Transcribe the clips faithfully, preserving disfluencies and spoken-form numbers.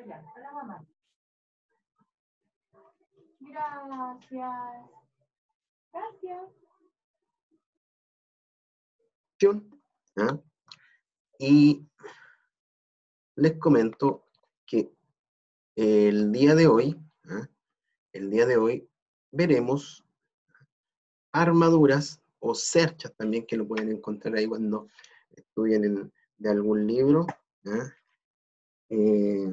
allá, a la mamá. Gracias. Gracias. ¿Ah? Y les comento que el día de hoy, ¿ah? el día de hoy veremos armaduras o cerchas también, que lo pueden encontrar ahí cuando estudien en, de algún libro. ¿Ah? Eh,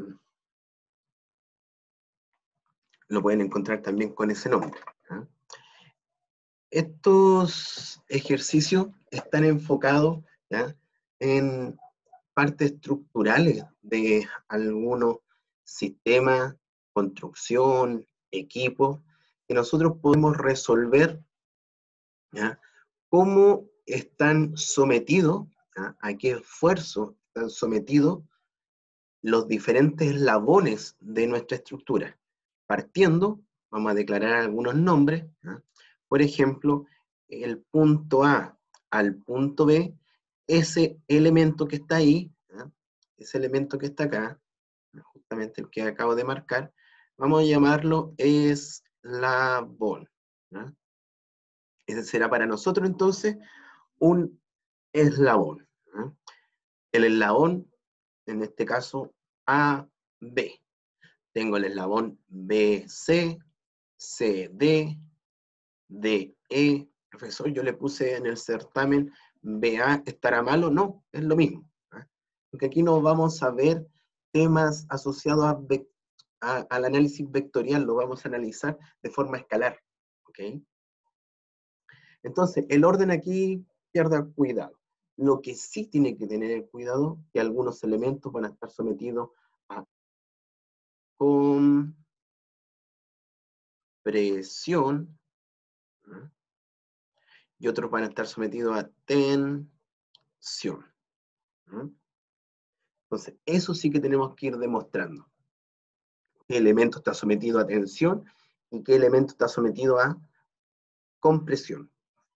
lo pueden encontrar también con ese nombre. ¿Ah? Estos ejercicios están enfocados, ¿ya?, en partes estructurales de algunos sistemas, construcción, equipos, que nosotros podemos resolver, ¿ya?, cómo están sometidos, ¿ya?, a qué esfuerzo están sometidos los diferentes eslabones de nuestra estructura. Partiendo, vamos a declarar algunos nombres, ¿ya? Por ejemplo, el punto A al punto B, ese elemento que está ahí, ¿ya?, ese elemento que está acá, justamente el que acabo de marcar, vamos a llamarlo eslabón, ¿ya? Ese será para nosotros entonces un eslabón, ¿ya? El eslabón, en este caso, A B. Tengo el eslabón B C, C D, D E. Profesor, yo le puse en el certamen B A, ¿estará malo? No, es lo mismo, ¿eh? Porque aquí no vamos a ver temas asociados a, a, al análisis vectorial, lo vamos a analizar de forma escalar, ¿ok? Entonces, el orden aquí pierda cuidado. Lo que sí tiene que tener cuidado, que algunos elementos van a estar sometidos a compresión, ¿eh?, y otros van a estar sometidos a tensión. ¿eh? Entonces, eso sí que tenemos que ir demostrando. ¿Qué elemento está sometido a tensión y qué elemento está sometido a compresión?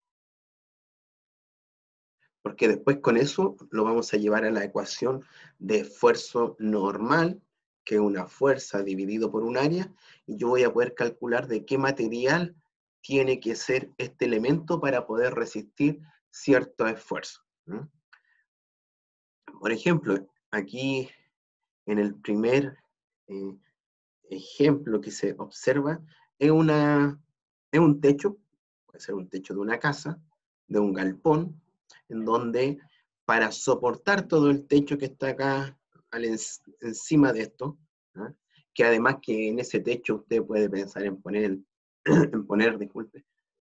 Porque después con eso lo vamos a llevar a la ecuación de esfuerzo normal, que es una fuerza dividido por un área, y yo voy a poder calcular de qué material tiene que ser este elemento para poder resistir cierto esfuerzo. ¿eh? Por ejemplo, aquí en el primer eh, ejemplo que se observa, es, una, es un techo, puede ser un techo de una casa, de un galpón, en donde para soportar todo el techo que está acá al en, encima de esto, ¿eh?, que además que en ese techo usted puede pensar en poner, en poner, disculpe,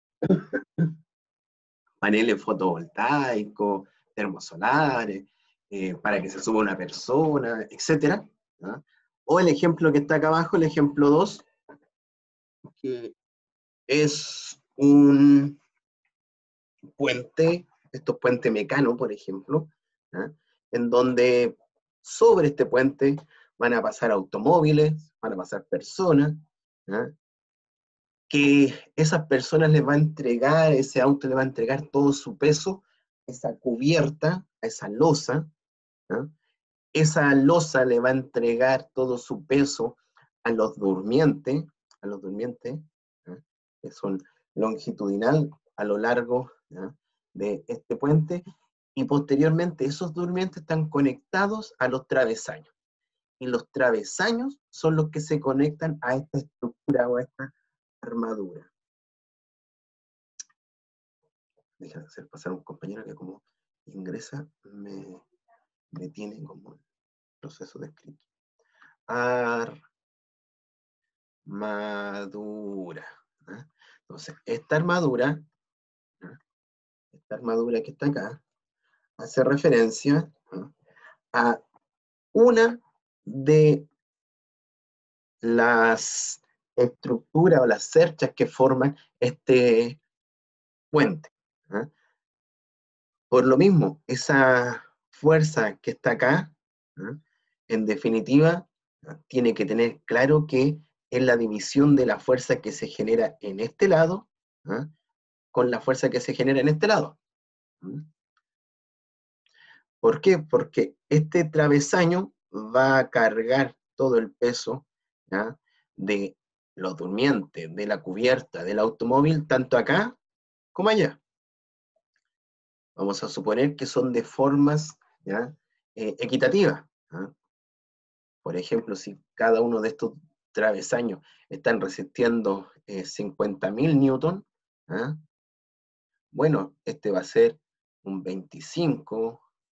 paneles fotovoltaicos, termosolares, eh, para que se suba una persona, etcétera, ¿no? O el ejemplo que está acá abajo, el ejemplo dos, que es un puente, estos puentes Mecano, por ejemplo, ¿eh?, en donde sobre este puente van a pasar automóviles, van a pasar personas, ¿eh?, que esas personas les va a entregar, ese auto le va a entregar todo su peso, esa cubierta, a esa losa, ¿eh?, esa losa le va a entregar todo su peso a los durmientes, a los durmientes, ¿eh?, que son longitudinal a lo largo, ¿eh?, de este puente, y posteriormente esos durmientes están conectados a los travesaños, y los travesaños son los que se conectan a esta estructura o a esta armadura. Déjame hacer pasar a un compañero que como ingresa me, me tiene como proceso de escrito. Armadura. ¿eh? Entonces, esta armadura, ¿eh?, esta armadura que está acá, hace referencia, ¿eh?, a una de las estructuras o las cerchas que forman este puente. ¿eh? Por lo mismo, esa fuerza que está acá, ¿eh?, en definitiva, tiene que tener claro que es la división de la fuerza que se genera en este lado, ¿eh?, con la fuerza que se genera en este lado. ¿eh? ¿Por qué? Porque este travesaño va a cargar todo el peso, ¿ya?, de los durmientes, de la cubierta, del automóvil, tanto acá como allá. Vamos a suponer que son de formas, ¿ya?, eh, equitativas, ¿ya? Por ejemplo, si cada uno de estos travesaños están resistiendo eh, cincuenta mil newton, ¿ah?, bueno, este va a ser un veinticinco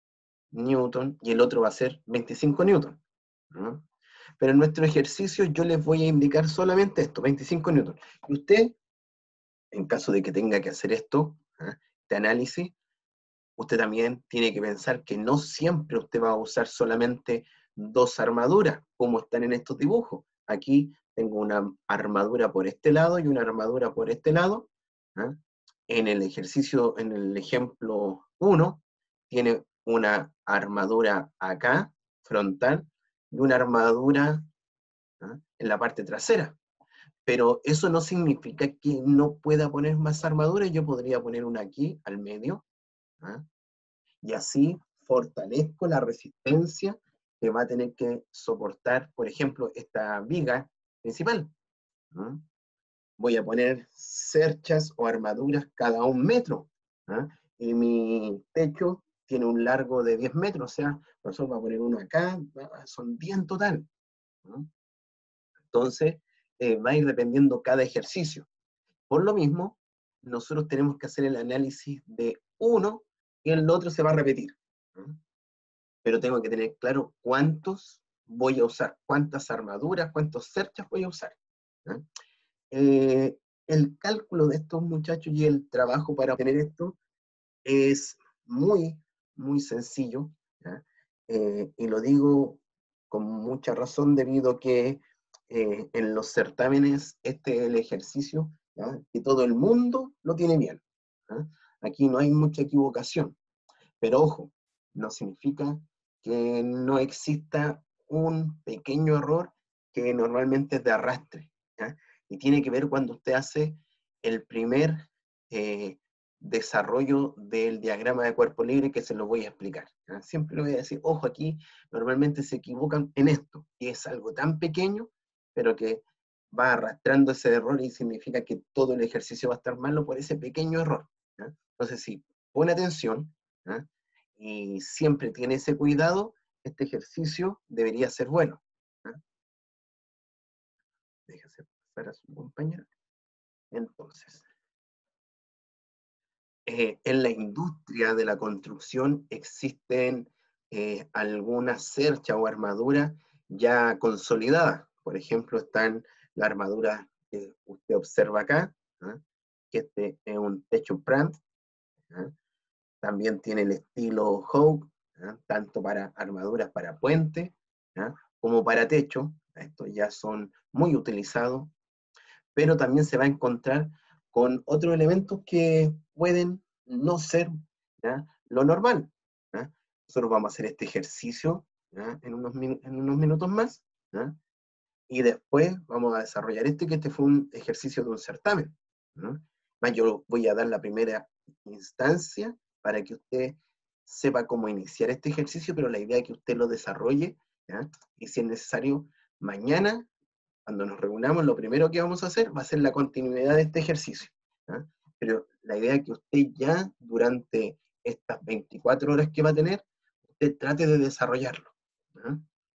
newton y el otro va a ser veinticinco newton, ¿no? Pero en nuestro ejercicio yo les voy a indicar solamente esto, veinticinco newton. Y usted, en caso de que tenga que hacer esto, ¿ah?, este análisis, usted también tiene que pensar que no siempre usted va a usar solamente dos armaduras, como están en estos dibujos. Aquí tengo una armadura por este lado y una armadura por este lado, ¿ah? En el ejercicio, en el ejemplo uno, tiene una armadura acá, frontal, y una armadura, ¿ah?, en la parte trasera. Pero eso no significa que no pueda poner más armadura. Yo podría poner una aquí, al medio, ¿ah?, y así fortalezco la resistencia que va a tener que soportar, por ejemplo, esta viga principal, ¿no? Voy a poner cerchas o armaduras cada un metro, ¿ah? Y mi techo tiene un largo de diez metros, o sea, nosotros vamos a poner uno acá, son diez en total, ¿no? Entonces, eh, va a ir dependiendo cada ejercicio. Por lo mismo, nosotros tenemos que hacer el análisis de uno y el otro se va a repetir, ¿no? Pero tengo que tener claro cuántos voy a usar, cuántas armaduras, cuántos cerchas voy a usar, ¿no? Eh, el cálculo de estos muchachos y el trabajo para obtener esto es muy, muy sencillo, ¿ya? Eh, y lo digo con mucha razón debido a que eh, en los certámenes este es el ejercicio, ¿ya?, que todo el mundo lo tiene bien, ¿ya? Aquí no hay mucha equivocación, pero ojo, no significa que no exista un pequeño error que normalmente es de arrastre, ¿ya? Y tiene que ver cuando usted hace el primer eh, desarrollo del diagrama de cuerpo libre, que se lo voy a explicar, ¿ya? Siempre le voy a decir, ojo, aquí normalmente se equivocan en esto, y es algo tan pequeño, pero que va arrastrando ese error y significa que todo el ejercicio va a estar malo por ese pequeño error, ¿ya? Entonces, si pone atención, ¿ya?, y siempre tiene ese cuidado, este ejercicio debería ser bueno, ¿ya? Déjese pasar a su compañero. Entonces, eh, en la industria de la construcción existen eh, algunas cerchas o armaduras ya consolidadas. Por ejemplo, están la armadura que usted observa acá, ¿ah?, que este es un techo Pratt, ¿ah? También tiene el estilo Hogue, ¿ah?, tanto para armaduras para puente, ¿ah?, como para techo. Estos ya son muy utilizados, pero también se va a encontrar con otros elementos que pueden no ser, ¿ya?, lo normal, ¿ya? Nosotros vamos a hacer este ejercicio, ¿ya?, en unos, en unos minutos más, ¿ya?, y después vamos a desarrollar este, que este fue un ejercicio de un certamen, ¿no? Más, yo voy a dar la primera instancia para que usted sepa cómo iniciar este ejercicio, pero la idea es que usted lo desarrolle, ¿ya? Y si es necesario, mañana, cuando nos reunamos, lo primero que vamos a hacer va a ser la continuidad de este ejercicio, ¿ya? Pero la idea es que usted ya, durante estas veinticuatro horas que va a tener, usted trate de desarrollarlo, ¿ya?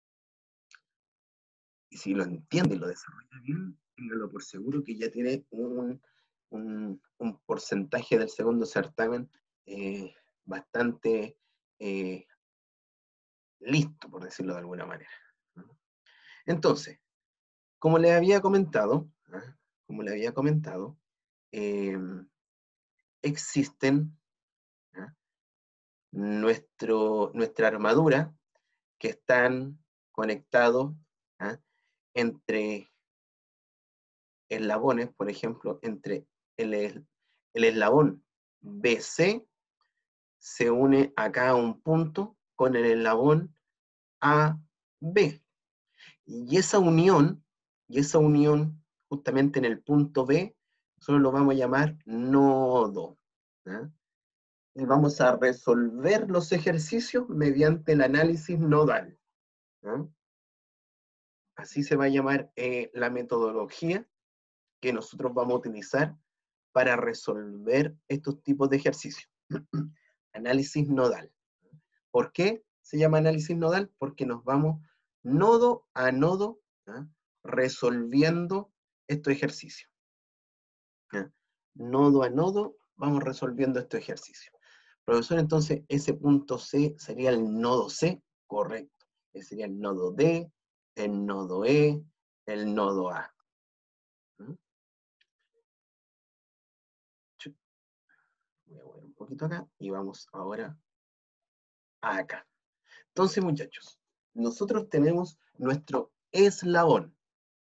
Y si lo entiende y lo desarrolla bien, téngalo por seguro que ya tiene un, un, un porcentaje del segundo certamen eh, bastante eh, listo, por decirlo de alguna manera, ¿no? Entonces, como les había comentado, ¿ah?, como le había comentado, eh, existen, ¿ah?, nuestro, nuestra armadura que están conectados, ¿ah?, entre eslabones, por ejemplo, entre el, el eslabón B C se une acá a un punto con el eslabón A B. Y esa unión, y esa unión justamente en el punto B, nosotros lo vamos a llamar nodo, ¿ya? Y vamos a resolver los ejercicios mediante el análisis nodal, ¿ya? Así se va a llamar eh, la metodología que nosotros vamos a utilizar para resolver estos tipos de ejercicios. Análisis nodal. ¿Por qué se llama análisis nodal? Porque nos vamos nodo a nodo, ¿ah?, resolviendo estos ejercicios. ¿Ah? Nodo a nodo vamos resolviendo estos ejercicios. Profesor, entonces ese punto C sería el nodo C, correcto. Ese sería el nodo D, el nodo E, el nodo A. ¿Mm? Voy a mover un poquito acá y vamos ahora acá. Entonces, muchachos, nosotros tenemos nuestro eslabón.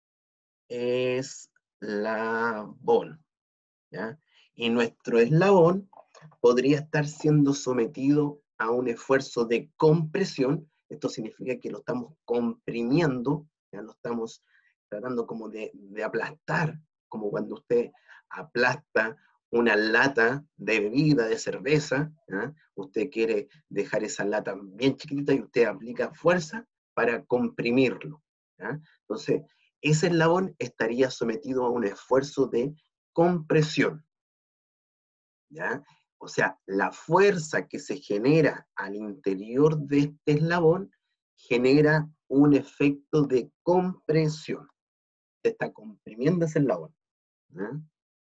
Eslabón. ¿Ya? Y nuestro eslabón podría estar siendo sometido a un esfuerzo de compresión. Esto significa que lo estamos comprimiendo, ya lo estamos tratando como de, de aplastar, como cuando usted aplasta una lata de bebida, de cerveza, ¿ya? Usted quiere dejar esa lata bien chiquitita y usted aplica fuerza para comprimirlo, ¿ya? Entonces, ese eslabón estaría sometido a un esfuerzo de compresión, ¿ya? O sea, la fuerza que se genera al interior de este eslabón genera un efecto de compresión. Se está comprimiendo ese eslabón, ¿ya?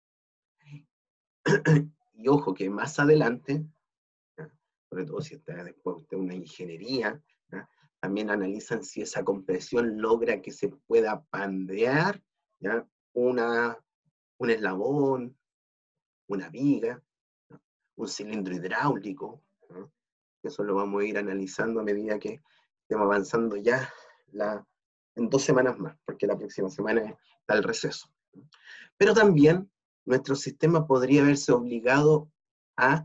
Y ojo que más adelante, ¿ya?, sobre todo si está después usted una ingeniería, ¿ya?, también analizan si esa compresión logra que se pueda pandear, ¿ya?, una, un eslabón, una viga, ¿no?, un cilindro hidráulico, ¿no? Eso lo vamos a ir analizando a medida que estemos avanzando ya la, en dos semanas más, porque la próxima semana está el receso. Pero también nuestro sistema podría verse obligado a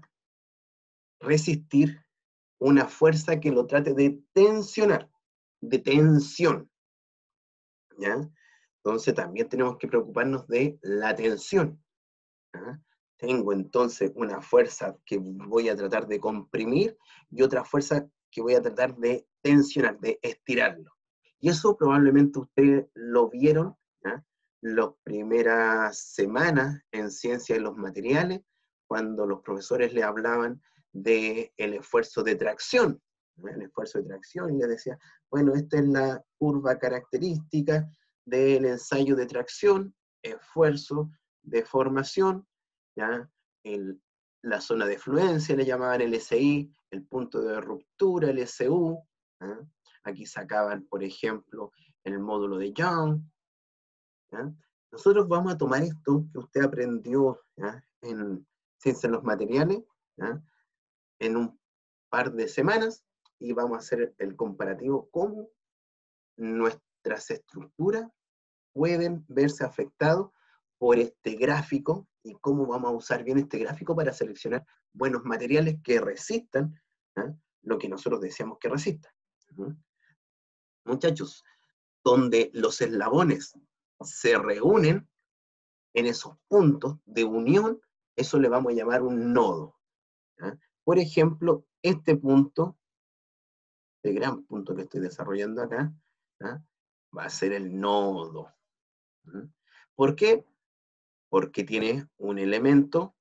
resistir una fuerza que lo trate de tensionar, de tensión, ¿ya? Entonces también tenemos que preocuparnos de la tensión, ¿ya? Tengo entonces una fuerza que voy a tratar de comprimir y otra fuerza que voy a tratar de tensionar, de estirarlo. Y eso probablemente ustedes lo vieron, ¿ya?, las primeras semanas en ciencia de los materiales, cuando los profesores le hablaban del esfuerzo de tracción, ¿no?, el esfuerzo de tracción, y les decía, bueno, esta es la curva característica del ensayo de tracción, esfuerzo, deformación, ¿ya? El, la zona de fluencia le llamaban el S I, el punto de ruptura, el S U, ¿ya? Aquí sacaban, por ejemplo, el módulo de Young, ¿ya? Nosotros vamos a tomar esto que usted aprendió, ¿ya?, en Ciencia de los Materiales, ¿ya?, en un par de semanas, y vamos a hacer el comparativo cómo nuestras estructuras pueden verse afectadas por este gráfico y cómo vamos a usar bien este gráfico para seleccionar buenos materiales que resistan, ¿eh?, lo que nosotros deseamos que resistan. ¿Mm? Muchachos, donde los eslabones se reúnen en esos puntos de unión, eso le vamos a llamar un nodo, ¿eh? Por ejemplo, este punto, este gran punto que estoy desarrollando acá, ¿eh?, va a ser el nodo. ¿Mm? ¿Por qué? Porque tiene un elemento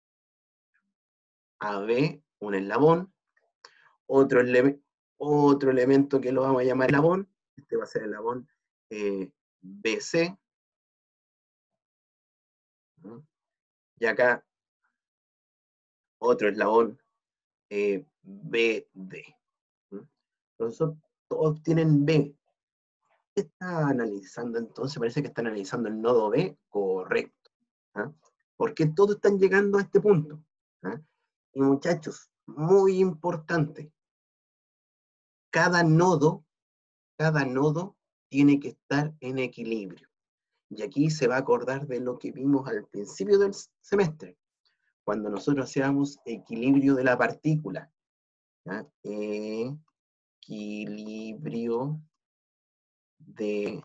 A B, un eslabón, otro, ele otro elemento que lo vamos a llamar eslabón, este va a ser el eslabón eh, B C, ¿no?, y acá otro eslabón eh, B D. ¿No? Entonces, todos tienen B. ¿Qué está analizando entonces? Parece que están analizando el nodo B, correcto. ¿Ah? Porque todos están llegando a este punto. ¿Ah? Y muchachos, muy importante, cada nodo, cada nodo tiene que estar en equilibrio. Y aquí se va a acordar de lo que vimos al principio del semestre, cuando nosotros hacíamos equilibrio de la partícula. ¿Ya? Equilibrio de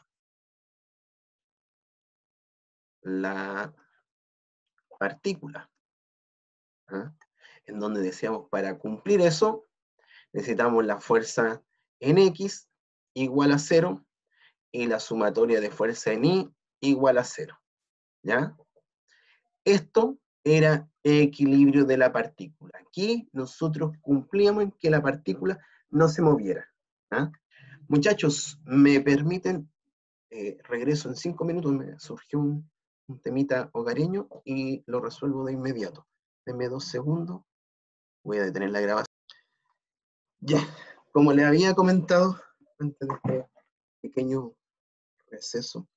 la partícula. ¿Ah? En donde decíamos, para cumplir eso, necesitamos la fuerza en X igual a cero, y la sumatoria de fuerza en I igual a cero, ¿ya? Esto era equilibrio de la partícula. Aquí nosotros cumplíamos en que la partícula no se moviera, ¿ah? Muchachos, ¿me permiten? Eh, regreso en cinco minutos, me surgió un, un temita hogareño y lo resuelvo de inmediato. Denme dos segundos, voy a detener la grabación. Ya, como les había comentado antes de este pequeño receso,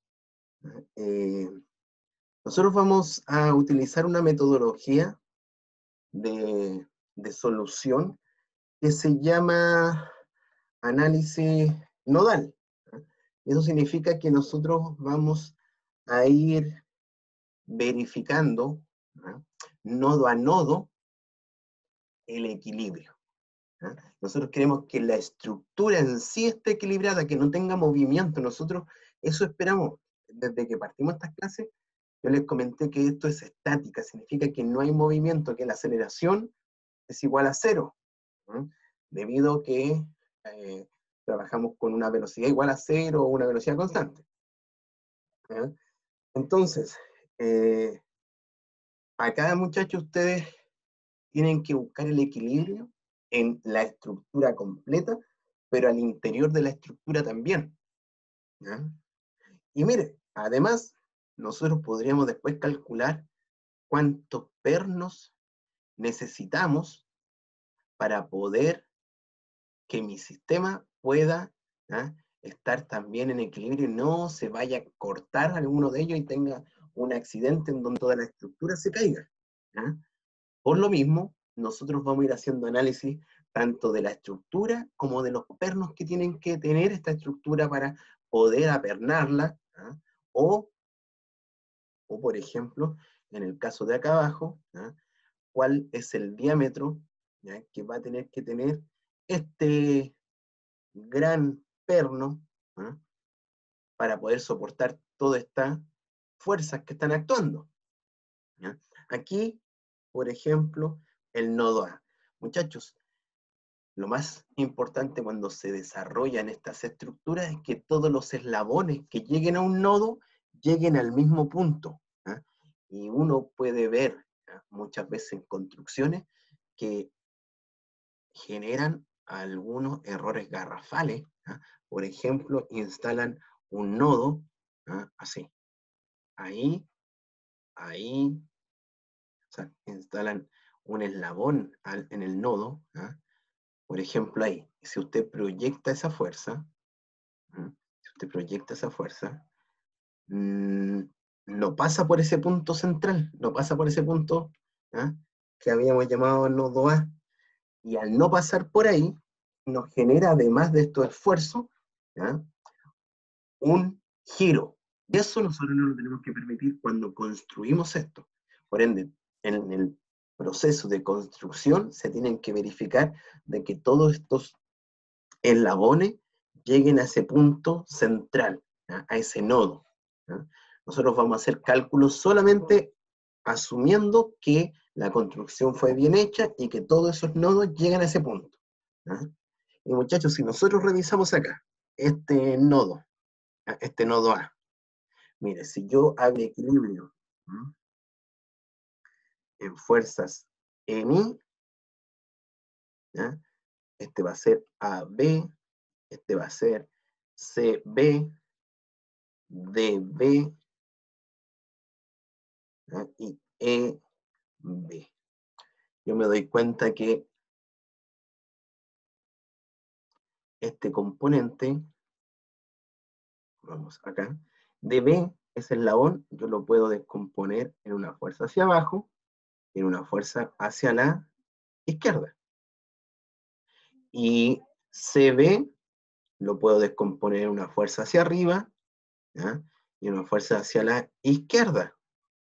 eh, nosotros vamos a utilizar una metodología de, de solución que se llama análisis nodal. Eso significa que nosotros vamos a ir verificando, ¿no?, nodo a nodo el equilibrio, ¿no? Nosotros queremos que la estructura en sí esté equilibrada, que no tenga movimiento. Nosotros eso esperamos. Desde que partimos estas clases, yo les comenté que esto es estática, significa que no hay movimiento, que la aceleración es igual a cero, ¿no?, debido a que eh, trabajamos con una velocidad igual a cero o una velocidad constante, ¿no? Entonces, eh, acá, muchachos, ustedes tienen que buscar el equilibrio en la estructura completa, pero al interior de la estructura también, ¿ya? Y mire, además, nosotros podríamos después calcular cuántos pernos necesitamos para poder que mi sistema pueda, ¿ah?, estar también en equilibrio y no se vaya a cortar alguno de ellos y tenga un accidente en donde toda la estructura se caiga, ¿ya? Por lo mismo, nosotros vamos a ir haciendo análisis tanto de la estructura como de los pernos que tienen que tener esta estructura para poder apernarla, ¿ah?, o, o, por ejemplo, en el caso de acá abajo, ¿ah?, cuál es el diámetro, ¿ya?, que va a tener que tener este gran perno, ¿ah?, para poder soportar todas estas fuerzas que están actuando, ¿ya? Aquí, por ejemplo, el nodo A. Muchachos, lo más importante cuando se desarrollan estas estructuras es que todos los eslabones que lleguen a un nodo lleguen al mismo punto, ¿ah? Y uno puede ver, ¿ah?, muchas veces en construcciones que generan algunos errores garrafales, ¿ah? Por ejemplo, instalan un nodo, ¿ah?, así, ahí, ahí, o sea, instalan un eslabón al, en el nodo, ¿ah?, por ejemplo ahí. Si usted proyecta esa fuerza, ¿ah?, si usted proyecta esa fuerza, mmm, no pasa por ese punto central, no pasa por ese punto, ¿ah?, que habíamos llamado nodo A, y al no pasar por ahí, nos genera, además de estos esfuerzos, ¿ya?, un giro. Y eso nosotros no lo tenemos que permitir cuando construimos esto. Por ende, en el proceso de construcción se tienen que verificar de que todos estos eslabones lleguen a ese punto central, ¿ya?, a ese nodo, ¿ya? Nosotros vamos a hacer cálculos solamente asumiendo que la construcción fue bien hecha y que todos esos nodos llegan a ese punto, ¿ya? Y muchachos, si nosotros revisamos acá, este nodo, este nodo A, mire, si yo hago equilibrio, ¿m?, en fuerzas en I, ¿ya?, este va a ser A B, este va a ser C B, D B, ¿ya?, y E B. Yo me doy cuenta que este componente, vamos acá, D B, ese eslabón, yo lo puedo descomponer en una fuerza hacia abajo y en una fuerza hacia la izquierda. Y C B lo puedo descomponer en una fuerza hacia arriba, ¿ya?, y una fuerza hacia la izquierda.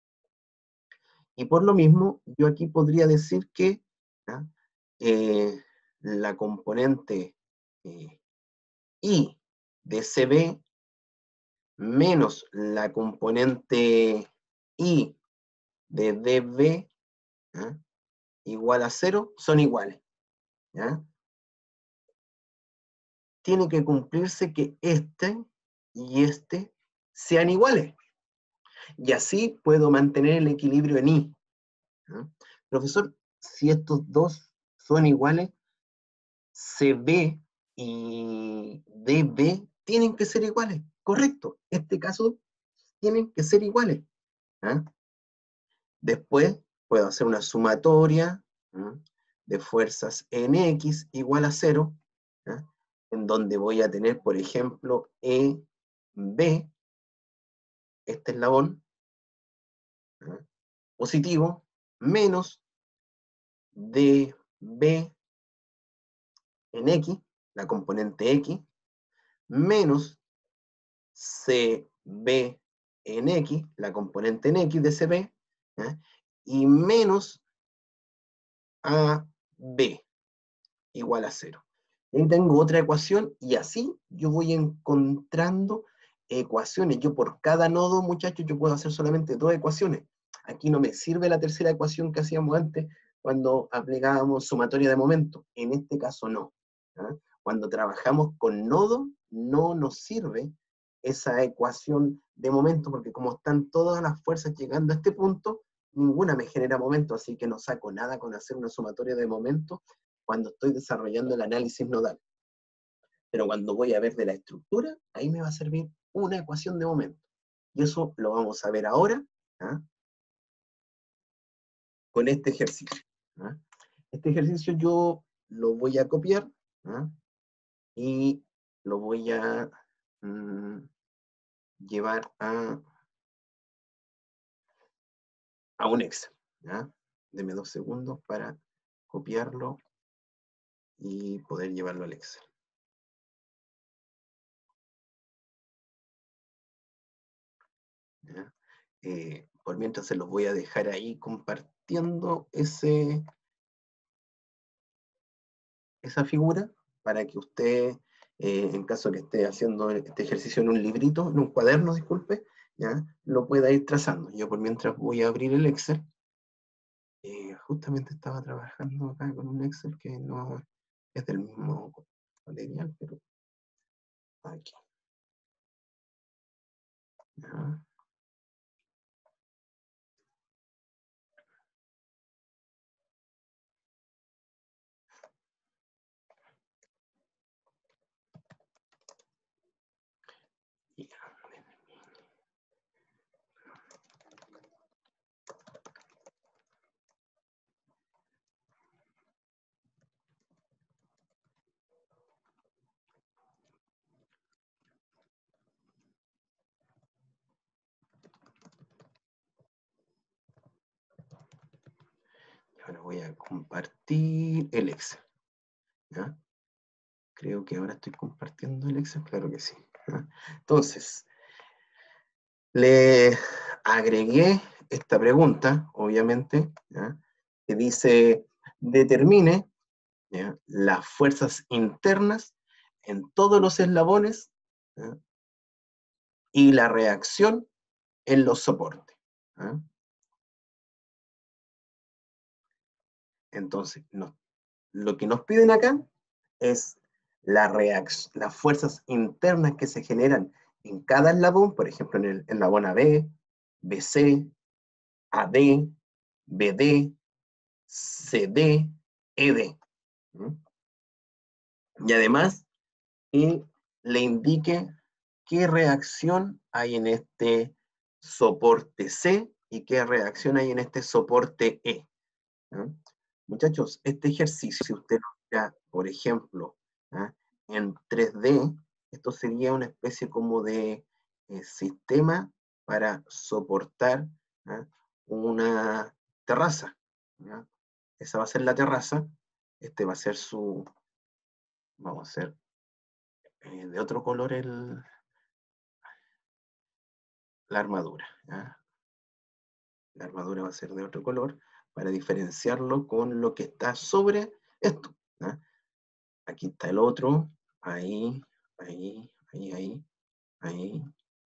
Y por lo mismo, yo aquí podría decir que, ¿ya?, eh, la componente eh, I de C B menos la componente I de D B, ¿ya?, igual a cero, son iguales, ¿ya? Tiene que cumplirse que este y este sean iguales. Y así puedo mantener el equilibrio en I. ¿Ah? Profesor, si estos dos son iguales, C B y D B tienen que ser iguales. Correcto. En este caso, tienen que ser iguales. ¿Ah? Después puedo hacer una sumatoria, ¿ah?, de fuerzas en X igual a cero, ¿ah?, en donde voy a tener, por ejemplo, E B, este eslabón, ¿ah?, positivo, menos D B en X, la componente X, menos C B en X, la componente en X de C B, ¿ah?, y menos A B igual a cero. Y ahí tengo otra ecuación, y así yo voy encontrando ecuaciones. Yo por cada nodo, muchachos, yo puedo hacer solamente dos ecuaciones. Aquí no me sirve la tercera ecuación que hacíamos antes cuando aplicábamos sumatoria de momento. En este caso no. ¿Ah? Cuando trabajamos con nodo, no nos sirve esa ecuación de momento, porque como están todas las fuerzas llegando a este punto, ninguna me genera momento, así que no saco nada con hacer una sumatoria de momento cuando estoy desarrollando el análisis nodal. Pero cuando voy a ver de la estructura, ahí me va a servir una ecuación de momento. Y eso lo vamos a ver ahora, ¿ah?, con este ejercicio. ¿Ah? Este ejercicio yo lo voy a copiar, ¿ah?, y lo voy a mmm, llevar a, a un Excel. ¿Ah? Deme dos segundos para copiarlo y poder llevarlo al Excel. ¿Ya? Eh, por mientras se los voy a dejar ahí compartiendo ese, esa figura para que usted, eh, en caso que esté haciendo este ejercicio en un librito, en un cuaderno, disculpe, ¿ya?, lo pueda ir trazando. Yo por mientras voy a abrir el Excel. Eh, justamente estaba trabajando acá con un Excel que no es del mismo material, pero aquí. ¿Ya? Y ahora voy a compartir el Excel. ¿Ya? Creo que ahora estoy compartiendo el Excel, claro que sí. ¿Ya? Entonces, le agregué esta pregunta, obviamente, ¿ya?, que dice, determine, ¿ya?, las fuerzas internas en todos los eslabones, ¿ya?, y la reacción en los soportes. ¿Ya? Entonces, no, lo que nos piden acá es la reacción, las fuerzas internas que se generan en cada eslabón, por ejemplo, en el eslabón A B, B C, A D, B D, C D, E D. ¿Mm? Y además, que le indique qué reacción hay en este soporte C y qué reacción hay en este soporte E. ¿Ah? Muchachos, este ejercicio, si usted lo mira, por ejemplo, ¿ah?, en tres D, esto sería una especie como de eh, sistema para soportar, ¿ah?, una terraza. ¿Ya? Esa va a ser la terraza, este va a ser su, vamos a hacer eh, de otro color el, la armadura. ¿Ya? La armadura va a ser de otro color para diferenciarlo con lo que está sobre esto. ¿Ya? Aquí está el otro, ahí, ahí, ahí, ahí, ahí.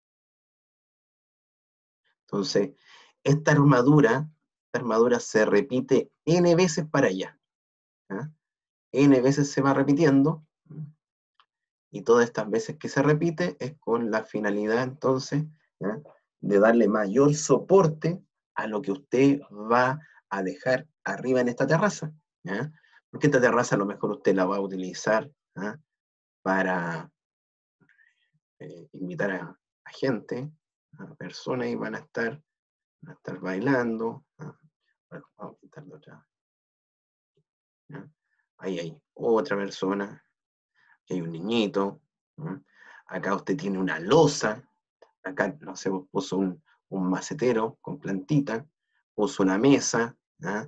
Entonces, esta armadura, esta armadura se repite n veces para allá. ¿Ya? N veces se va repitiendo. Y todas estas veces que se repite es con la finalidad entonces, ¿ya?, de darle mayor soporte a lo que usted va a dejar arriba en esta terraza, ¿ya? Porque esta terraza a lo mejor usted la va a utilizar, ¿ya?, para eh, invitar a, a gente, a personas, y van a estar, van a estar bailando, ¿ya? Bueno, vamos a quitarle otra, ¿ya? Ahí hay otra persona, aquí hay un niñito, ¿ya? Acá usted tiene una losa, acá, no sé, puso un, un macetero con plantita, puso una mesa, ¿ya?,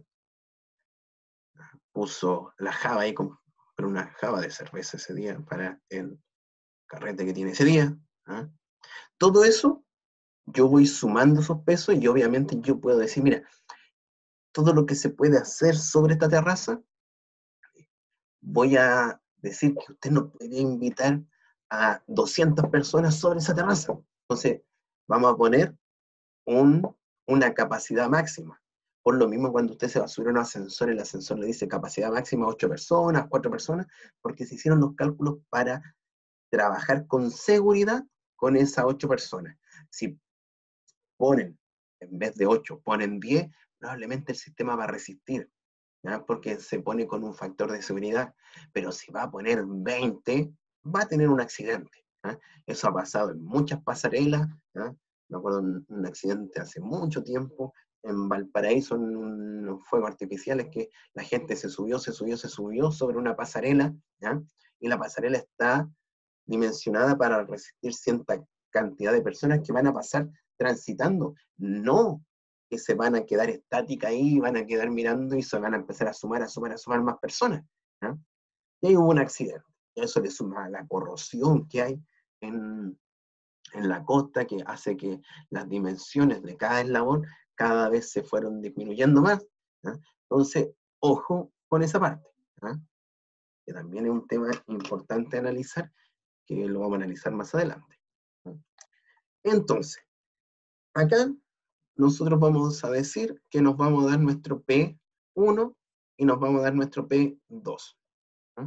puso la java ahí, compró una java de cerveza ese día para el carrete que tiene ese día, ¿ya? Todo eso, yo voy sumando esos pesos y obviamente yo puedo decir, mira, todo lo que se puede hacer sobre esta terraza, voy a decir que usted no puede invitar a doscientas personas sobre esa terraza. Entonces, vamos a poner un, una capacidad máxima. Por lo mismo, cuando usted se va a subir a un ascensor, el ascensor le dice capacidad máxima ocho personas, cuatro personas, porque se hicieron los cálculos para trabajar con seguridad con esas ocho personas. Si ponen, en vez de ocho, ponen diez, probablemente el sistema va a resistir, ¿ya?, porque se pone con un factor de seguridad. Pero si va a poner veinte, va a tener un accidente, ¿ya? Eso ha pasado en muchas pasarelas, ¿ya? Me acuerdo de un, un accidente hace mucho tiempo en Valparaíso, en unos fuegos artificiales, que la gente se subió, se subió, se subió sobre una pasarela, ¿ya?, y la pasarela está dimensionada para resistir cierta cantidad de personas que van a pasar transitando, no que se van a quedar estáticas ahí, van a quedar mirando y se van a empezar a sumar, a sumar, a sumar más personas, ¿ya? Y ahí hubo un accidente, y eso le suma a la corrosión que hay en, en la costa, que hace que las dimensiones de cada eslabón cada vez se fueron disminuyendo más, ¿ya? Entonces, ojo con esa parte, ¿ya?, que también es un tema importante analizar, que lo vamos a analizar más adelante, ¿ya? Entonces, acá nosotros vamos a decir que nos vamos a dar nuestro P uno y nos vamos a dar nuestro P dos, ¿ya?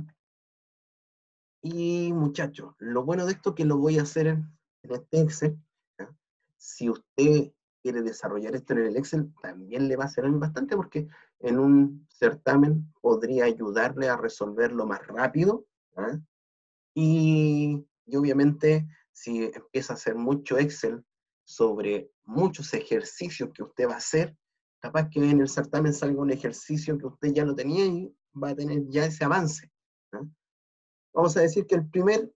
Y muchachos, lo bueno de esto es que lo voy a hacer en, en este Excel, ¿ya? Si usted quiere desarrollar esto en el Excel, también le va a servir bastante, porque en un certamen podría ayudarle a resolverlo más rápido, ¿ya? Y, y obviamente, si empieza a hacer mucho Excel sobre muchos ejercicios que usted va a hacer, capaz que en el certamen salga un ejercicio que usted ya lo tenía y va a tener ya ese avance, ¿no? Vamos a decir que el primer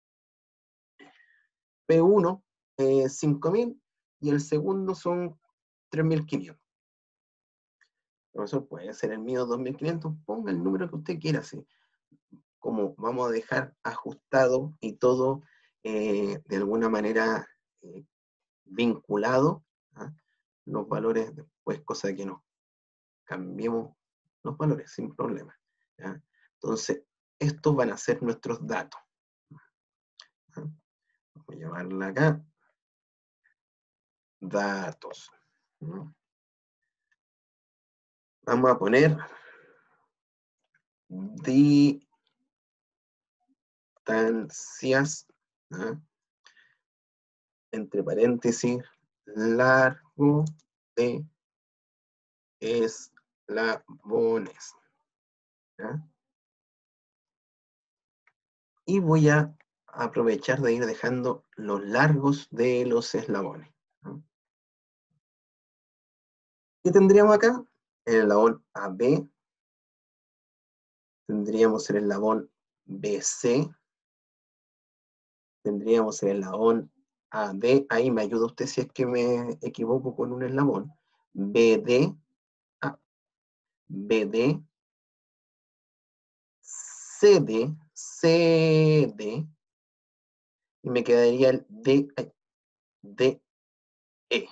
P uno es cinco mil y el segundo son tres mil quinientos. Profesor, puede ser el mío dos mil quinientos, ponga el número que usted quiera, así. Como vamos a dejar ajustado y todo eh, de alguna manera eh, vinculado, ¿ah?, los valores después, cosa de que nos cambiemos los valores sin problema, ¿ya? Entonces, estos van a ser nuestros datos, ¿ah? Vamos a llamarla acá datos, ¿no? Vamos a poner distancias, ¿ah?, entre paréntesis, largo de eslabones, ¿ya? Y voy a aprovechar de ir dejando los largos de los eslabones, ¿no? ¿Qué tendríamos acá? El eslabón A B, tendríamos el eslabón B C, tendríamos el eslabón A D, ahí me ayuda usted si es que me equivoco con un eslabón, B D, ah, B D, C D, C D, y me quedaría el D, D, E.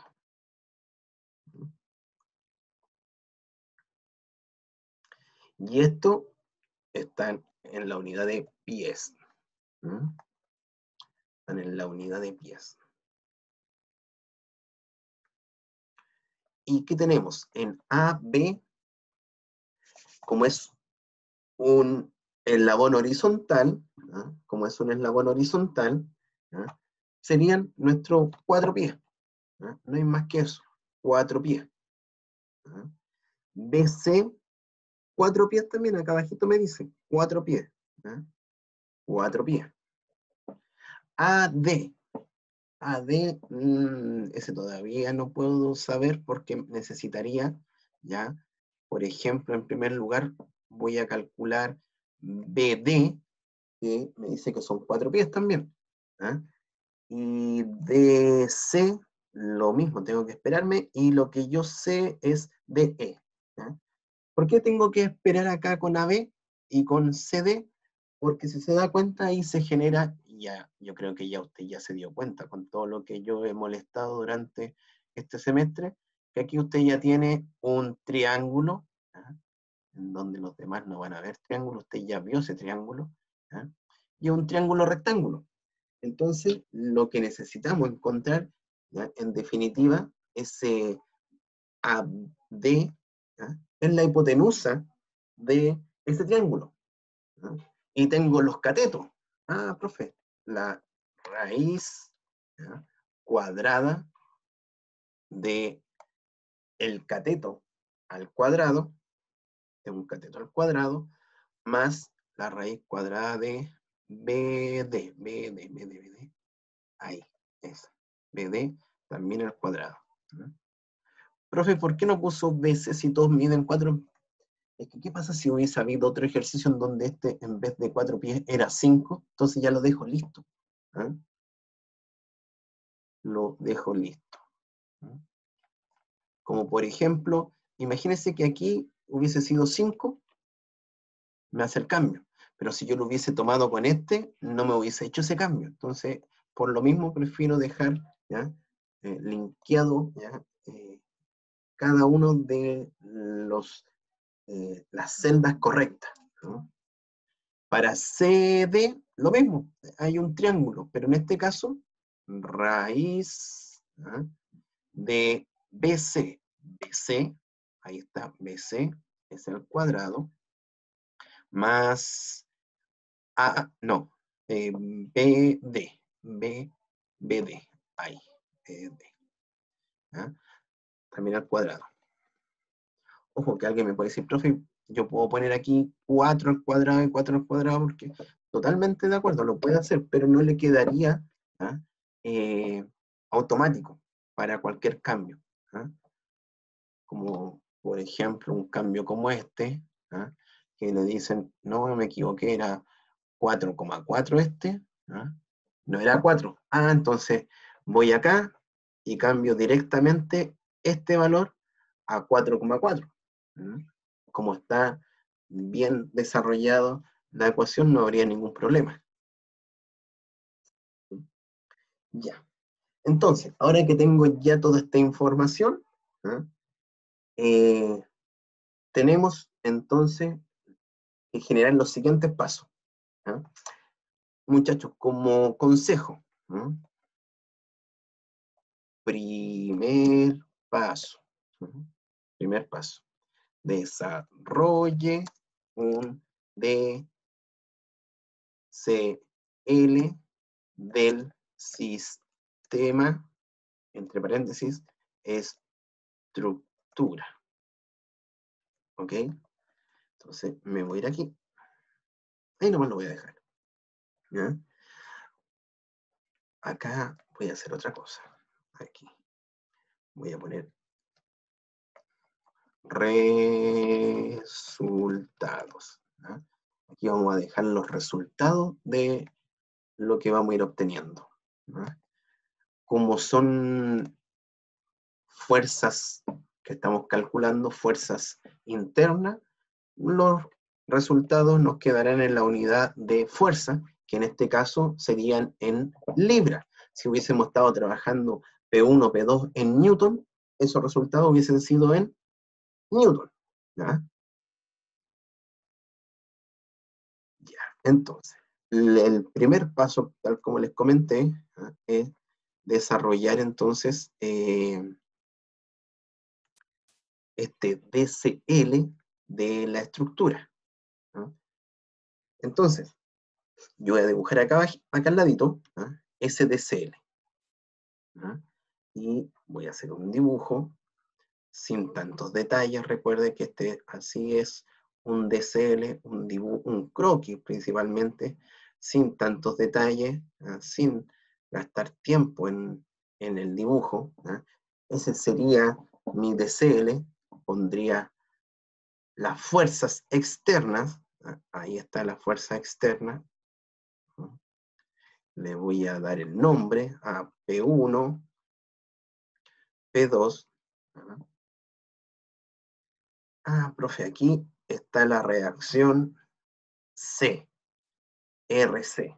Y esto está en la unidad de pies. ¿Mm? Están en la unidad de pies. ¿Y qué tenemos? En A B, como es un eslabón horizontal, ¿ah? Como es un eslabón horizontal, ¿ah? Serían nuestros cuatro pies. ¿Ah? No hay más que eso, cuatro pies. ¿Ah? B C, cuatro pies también, acá abajito me dice, cuatro pies. ¿Ah? Cuatro pies. A D, A D, mmm, ese todavía no puedo saber porque necesitaría, ya, por ejemplo, en primer lugar, voy a calcular B D, que me dice que son cuatro pies también. ¿Ah? Y D C, lo mismo, tengo que esperarme, y lo que yo sé es D E. ¿Ah? ¿Por qué tengo que esperar acá con A B y con C D? Porque si se da cuenta ahí se genera, y ya, yo creo que ya usted ya se dio cuenta con todo lo que yo he molestado durante este semestre, que aquí usted ya tiene un triángulo, ¿ah? En donde los demás no van a ver triángulo, usted ya vio ese triángulo, ¿ah? Y un triángulo rectángulo. Entonces, lo que necesitamos encontrar, ¿ya? En definitiva, ese A D, ¿ya? Es la hipotenusa de ese triángulo. ¿Ya? Y tengo los catetos. Ah, profe, la raíz, ¿ya? Cuadrada de el cateto al cuadrado, de un cateto al cuadrado, más la raíz cuadrada de B D, B D, B D, B D, ahí, esa, B D también al cuadrado. ¿No? Profe, ¿por qué no puso B C si todos miden cuatro? Es que, ¿qué pasa si hubiese habido otro ejercicio en donde este, en vez de cuatro pies, era cinco? Entonces ya lo dejo listo. ¿Ah? Lo dejo listo. ¿Ah? Como por ejemplo, imagínense que aquí hubiese sido cinco, me hace el cambio. Pero si yo lo hubiese tomado con este, no me hubiese hecho ese cambio. Entonces, por lo mismo, prefiero dejar, ¿ya? Eh, linkeado, ¿ya? Eh, cada uno de los, eh, las celdas correctas, ¿no? Para C D, lo mismo, hay un triángulo, pero en este caso, raíz, ¿ah? De B C. B C, ahí está, B C es el cuadrado, más A, no, eh, B D, B, BD, ahí, B D, ¿ah? También al cuadrado. Ojo, que alguien me puede decir, profe, yo puedo poner aquí cuatro al cuadrado y cuatro al cuadrado, porque totalmente de acuerdo, lo puede hacer, pero no le quedaría, ¿ah? eh, automático para cualquier cambio. ¿Ah? Como, por ejemplo, un cambio como este, ¿ah? Que le dicen, no, me equivoqué, era cuatro coma cuatro este, ¿ah? No era cuatro. Ah, entonces voy acá y cambio directamente este valor a cuatro coma cuatro. ¿Mm? Como está bien desarrollado la ecuación, no habría ningún problema. ¿Mm? Ya. Entonces, ahora que tengo ya toda esta información, ¿ah? eh, tenemos entonces que generar los siguientes pasos. ¿Ah? Muchachos, como consejo, ¿ah? Primer paso. ¿Ah? Primer paso. Desarrolle un D C L del sistema, entre paréntesis, estructura. ¿Ok? Entonces me voy a ir aquí. Ahí nomás lo voy a dejar. ¿Ya? Acá voy a hacer otra cosa. Aquí. Voy a poner resultados. ¿Ya? Aquí vamos a dejar los resultados de lo que vamos a ir obteniendo. ¿Ya? Como son fuerzas que estamos calculando, fuerzas internas, los resultados nos quedarán en la unidad de fuerza, que en este caso serían en libras. Si hubiésemos estado trabajando P uno, P dos en Newton, esos resultados hubiesen sido en Newton. ¿Ya? Ya. Entonces, el primer paso, tal como les comenté, ¿eh? Es desarrollar entonces eh, este D C L de la estructura. ¿No? Entonces, yo voy a dibujar acá, acá al ladito, ¿ah? S D C L. ¿Ah? Y voy a hacer un dibujo sin tantos detalles. Recuerde que este así es un D C L, un, dibujo, un croquis principalmente, sin tantos detalles, ¿ah? Sin gastar tiempo en, en el dibujo. ¿Ah? Ese sería mi D C L. Pondría las fuerzas externas. ¿Ah? Ahí está la fuerza externa. ¿Ah? Le voy a dar el nombre a P uno, P dos. ¿Ah? Ah, profe, aquí está la reacción C, R C.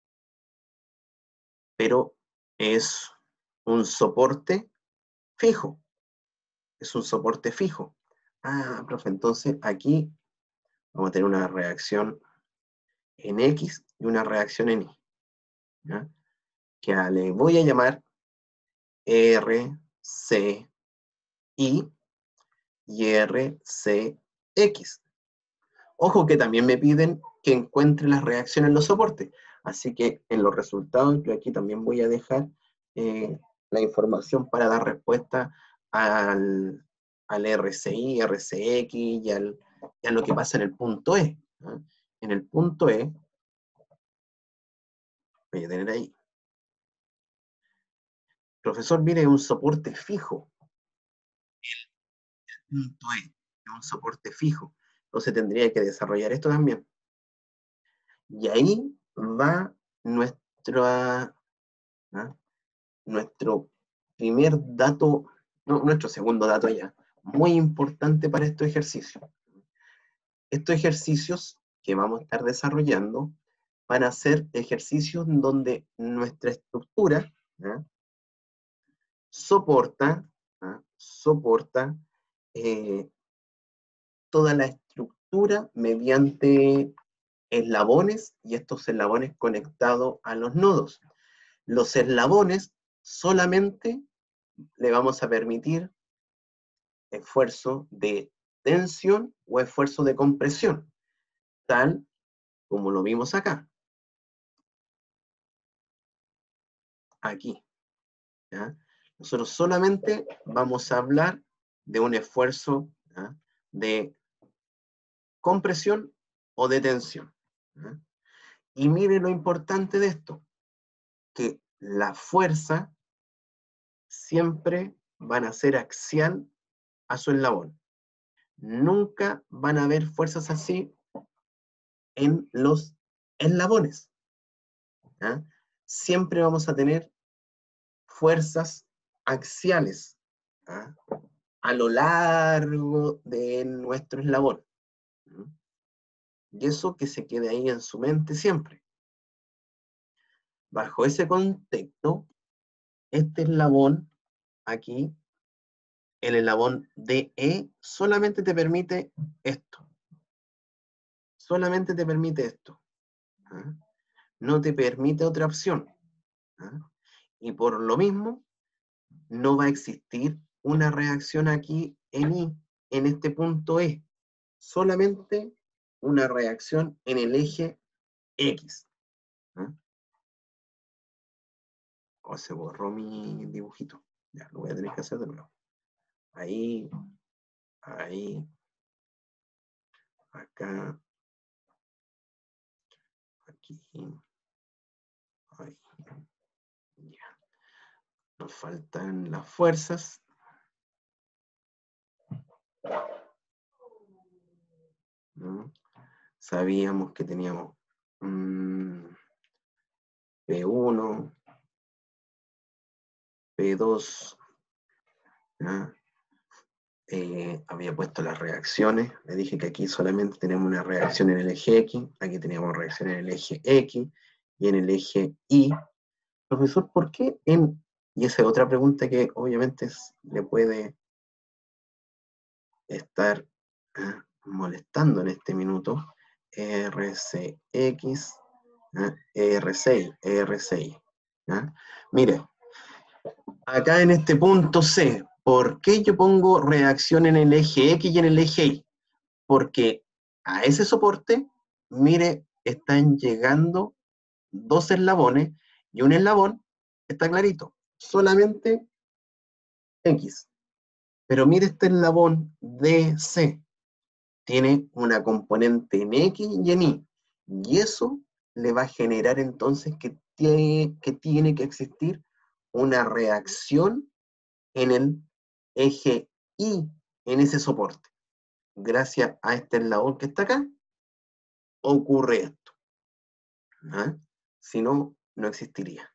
Pero es un soporte fijo. Es un soporte fijo. Ah, profe, entonces aquí vamos a tener una reacción en X y una reacción en Y. ¿Ya? Que le voy a llamar R C I y R C X. Ojo que también me piden que encuentre las reacciones en los soportes. Así que en los resultados yo aquí también voy a dejar eh, la información para dar respuesta al, al R C I, R C X y, al, y a lo que pasa en el punto E. ¿No? En el punto E, voy a tener ahí. Profesor, mire, un soporte fijo. El punto E es un soporte fijo. Entonces tendría que desarrollar esto también. Y ahí va nuestra, ¿no? nuestro primer dato, no, nuestro segundo dato ya, muy importante para estos ejercicios. Estos ejercicios que vamos a estar desarrollando van a ser ejercicios donde nuestra estructura ¿eh? soporta, ¿eh? soporta eh, toda la estructura mediante eslabones y estos eslabones conectados a los nodos. Los eslabones solamente le vamos a permitir esfuerzo de tensión o esfuerzo de compresión, tal como lo vimos acá. Aquí. ¿Ya? Nosotros solamente vamos a hablar de un esfuerzo ¿ya? de compresión o de tensión. ¿Ya? Y miren lo importante de esto, que la fuerza siempre van a ser axial a su eslabón. Nunca van a haber fuerzas así en los eslabones. ¿Ya? Siempre vamos a tener fuerzas axiales ¿ah? a lo largo de nuestro eslabón. ¿Mm? Y eso que se quede ahí en su mente siempre. Bajo ese contexto, este eslabón aquí, el eslabón D E, solamente te permite esto. Solamente te permite esto. ¿Ah? No te permite otra opción. ¿Ah? Y por lo mismo, no va a existir una reacción aquí en I, en este punto E. Solamente una reacción en el eje X. ¿Ah? O se borró mi dibujito. Ya, lo voy a tener que hacer de nuevo. Ahí, ahí, acá, aquí, ahí. Ya. Nos faltan las fuerzas. ¿No? Sabíamos que teníamos mmm, P uno, P dos, ¿no? Eh, había puesto las reacciones, le dije que aquí solamente tenemos una reacción en el eje X, aquí teníamos reacción en el eje X y en el eje Y. Profesor, ¿por qué en...? Y esa es otra pregunta que obviamente le puede estar ¿eh? molestando en este minuto. R C X, ¿eh? R seis, R seis. ¿eh? Mire, acá en este punto C, ¿por qué yo pongo reacción en el eje X y en el eje Y? Porque a ese soporte, mire están llegando dos eslabones y un eslabón está clarito, solamente X. Pero mire este eslabón D C, tiene una componente en X y en Y, y eso le va a generar entonces que tiene que, tiene que existir una reacción en el eje Y, en ese soporte. Gracias a este eslabón que está acá, ocurre esto. ¿Ah? Si no, no existiría.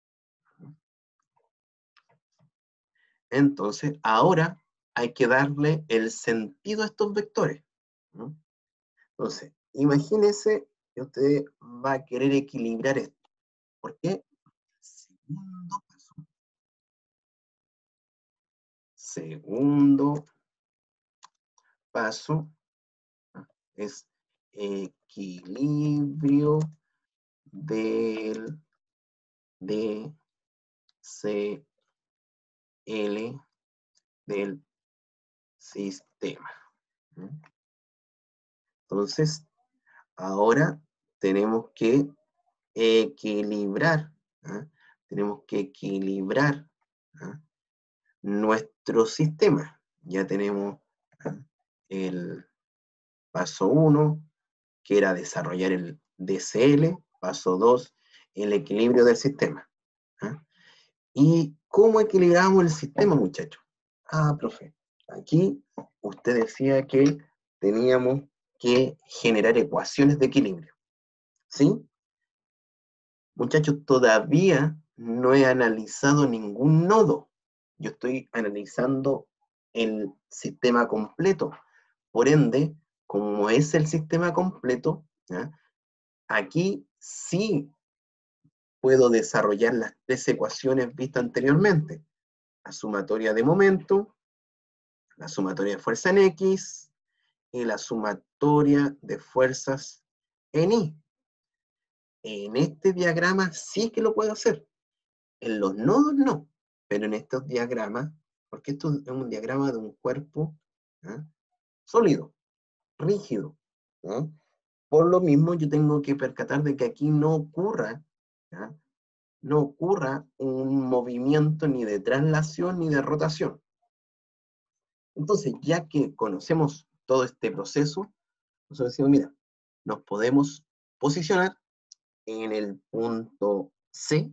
Entonces, ahora hay que darle el sentido a estos vectores. ¿No? Entonces, imagínense que usted va a querer equilibrar esto. ¿Por qué? Segundo paso. Segundo paso es equilibrio del D C L del sistema. Entonces, ahora tenemos que equilibrar, ¿ah? tenemos que equilibrar ¿ah? nuestro sistema. Ya tenemos ¿ah? el paso uno, que era desarrollar el D C L, paso dos, el equilibrio del sistema. ¿ah? ¿Y cómo equilibramos el sistema, muchachos? Ah, profe, aquí usted decía que teníamos que generar ecuaciones de equilibrio, ¿sí? Muchachos, todavía no he analizado ningún nodo. Yo estoy analizando el sistema completo. Por ende, como es el sistema completo, ¿ya? Aquí sí puedo desarrollar las tres ecuaciones vistas anteriormente. La sumatoria de momento, la sumatoria de fuerza en X y la sumatoria de fuerzas en Y. En este diagrama sí que lo puedo hacer. En los nodos no, pero en estos diagramas, porque esto es un diagrama de un cuerpo ¿eh? sólido, rígido. ¿eh? Por lo mismo yo tengo que percatar de que aquí no ocurra, ¿eh? no ocurra un movimiento ni de traslación ni de rotación. Entonces, ya que conocemos todo este proceso, nosotros decimos, mira, nos podemos posicionar en el punto C,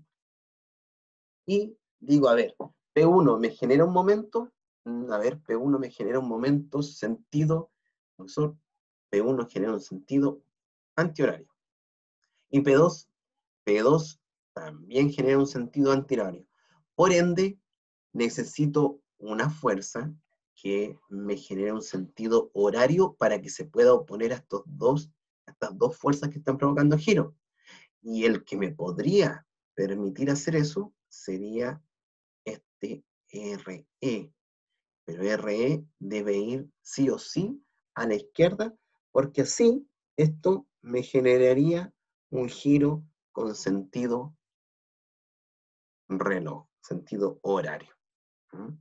y digo, a ver, P uno me genera un momento, a ver, P uno me genera un momento, sentido, profesor, P uno genera un sentido antihorario. Y P dos, P dos también genera un sentido antihorario. Por ende, necesito una fuerza que me genere un sentido horario para que se pueda oponer a, estos dos, a estas dos fuerzas que están provocando giro. Y el que me podría permitir hacer eso sería este R E, pero R E debe ir sí o sí a la izquierda, porque así esto me generaría un giro con sentido reloj, sentido horario. ¿Mm?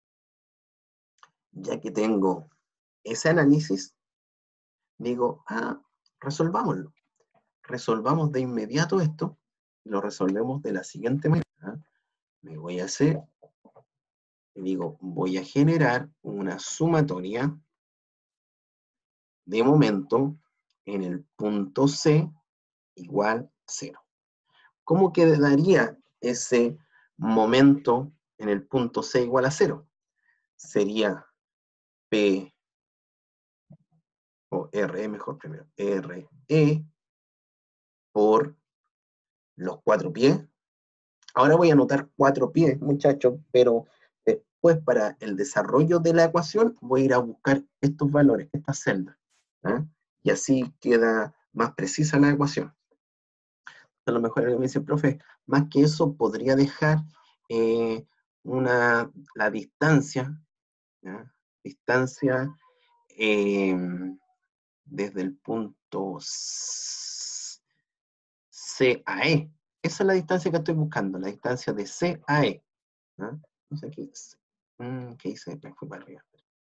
Ya que tengo ese análisis, digo, ah, resolvámoslo. Resolvamos de inmediato esto, lo resolvemos de la siguiente manera. ¿Ah? Me voy a hacer y digo, voy a generar una sumatoria de momento en el punto C igual a cero. ¿Cómo quedaría ese momento en el punto C igual a cero? Sería P, o R E mejor primero, R E por los cuatro pies. Ahora voy a anotar cuatro pies, muchachos, pero después para el desarrollo de la ecuación voy a ir a buscar estos valores, estas celdas. ¿eh? Y así queda más precisa la ecuación. A lo mejor alguien me dice, profe, más que eso podría dejar eh, una, la distancia, ¿ya? distancia eh, desde el punto C a E. Esa es la distancia que estoy buscando, la distancia de C a E. ¿no? No sé qué hice. Mm, ¿Qué hice? Me fui para arriba.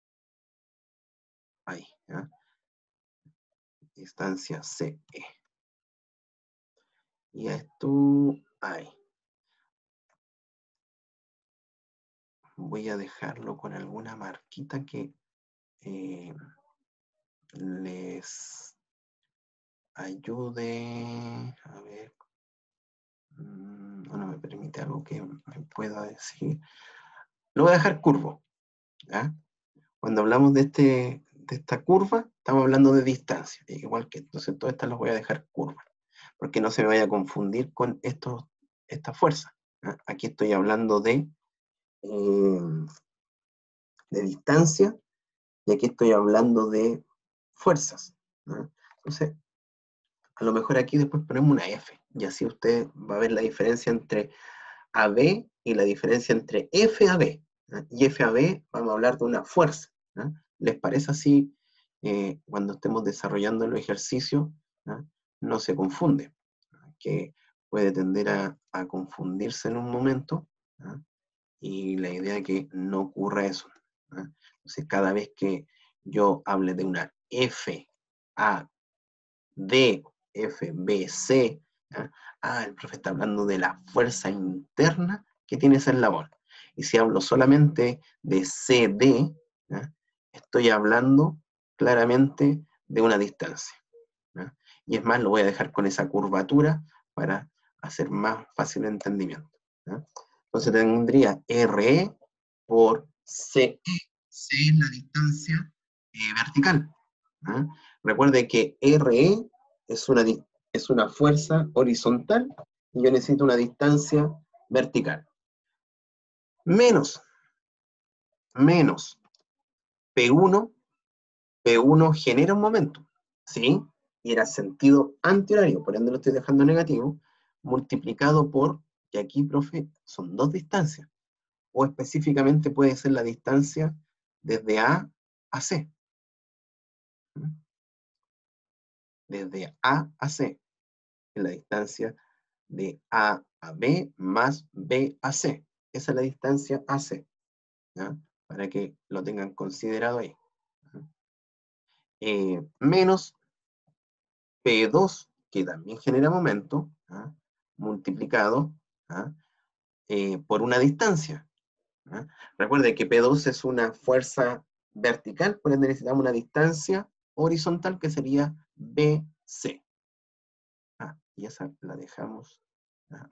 Ahí, ¿ya? Distancia C E. y a esto ahí. Voy a dejarlo con alguna marquita que eh, les ayude. A ver, no, no me permite algo que me pueda decir. Lo voy a dejar curvo, ¿ya? Cuando hablamos de, este, de esta curva, estamos hablando de distancia, igual que entonces todas estas las voy a dejar curvas, porque no se me vaya a confundir con estos, esta fuerza. ¿Ya? Aquí estoy hablando de, eh, de distancia, y aquí estoy hablando de fuerzas. ¿Ya? Entonces, a lo mejor aquí después ponemos una F, y así usted va a ver la diferencia entre A B y la diferencia entre F a B. ¿Ya? Y F a B vamos a hablar de una fuerza. ¿Ya? ¿Les parece así? Eh, cuando estemos desarrollando los ejercicios, ¿ya? No se confunde, ¿ya? Que puede tender a, a confundirse en un momento, ¿ya? Y la idea es que no ocurra eso, ¿ya? Entonces, cada vez que yo hable de una F A D, F B C, ¿ya? Ah, el profe está hablando de la fuerza interna que tiene ese eslabón. Y si hablo solamente de C D, ¿ya? Estoy hablando claramente de una distancia, ¿ya? Y es más, lo voy a dejar con esa curvatura para hacer más fácil el entendimiento, ¿ya? Entonces tendría R E por C E. C es la distancia eh, vertical, ¿ya? Recuerde que R E es una, es una fuerza horizontal y yo necesito una distancia vertical. Menos, menos P uno, P uno genera un momento, ¿sí? Y era sentido antihorario, por ende lo estoy dejando negativo, multiplicado por, que aquí, profe, son dos distancias, o específicamente puede ser la distancia desde A a C. Desde A a C, es la distancia de A a B más B a C. Esa es la distancia A C, ¿ya? Para que lo tengan considerado ahí. Eh, menos P dos, que también genera momento, ¿ya? Multiplicado, ¿ya? Eh, por una distancia, ¿ya? Recuerde que P dos es una fuerza vertical, por ende necesitamos una distancia horizontal que sería B C. Ah, y esa la dejamos, ¿ya?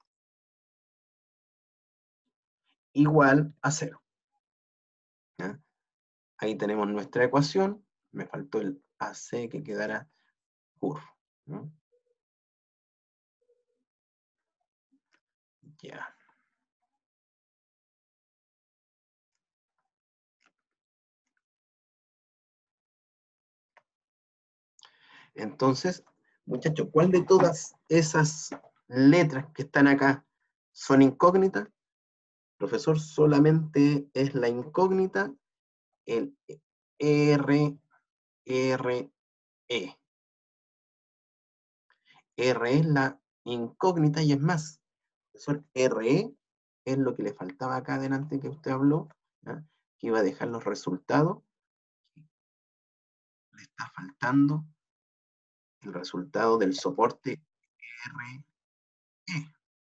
Igual a cero, ¿ya? Ahí tenemos nuestra ecuación. Me faltó el A C que quedara curvo, ¿no? Ya. Entonces, muchachos, ¿cuál de todas esas letras que están acá son incógnitas? Profesor, solamente es la incógnita el R, R, E. R es la incógnita y es más, profesor, R E es lo que le faltaba acá adelante que usted habló, ¿ya? Que iba a dejar los resultados. Le está faltando el resultado del soporte R E.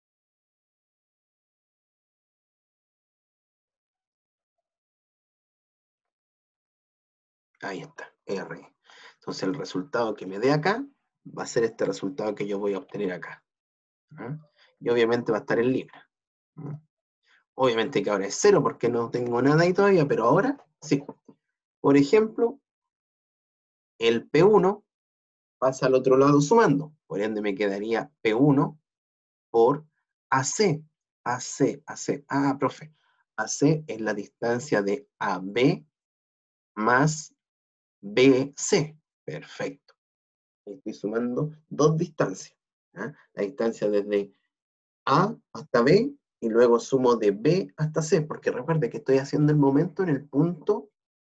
Ahí está, R E. Entonces el resultado que me dé acá va a ser este resultado que yo voy a obtener acá, ¿no? Y obviamente va a estar en libra, ¿no? Obviamente que ahora es cero porque no tengo nada ahí todavía, pero ahora sí. Por ejemplo, el P uno pasa al otro lado sumando, por ende me quedaría P uno por A C. A C, A C. Ah, profe, A C es la distancia de A B más B C. Perfecto. Estoy sumando dos distancias, ¿ya? La distancia desde A hasta B y luego sumo de B hasta C, porque recuerde que estoy haciendo el momento en el punto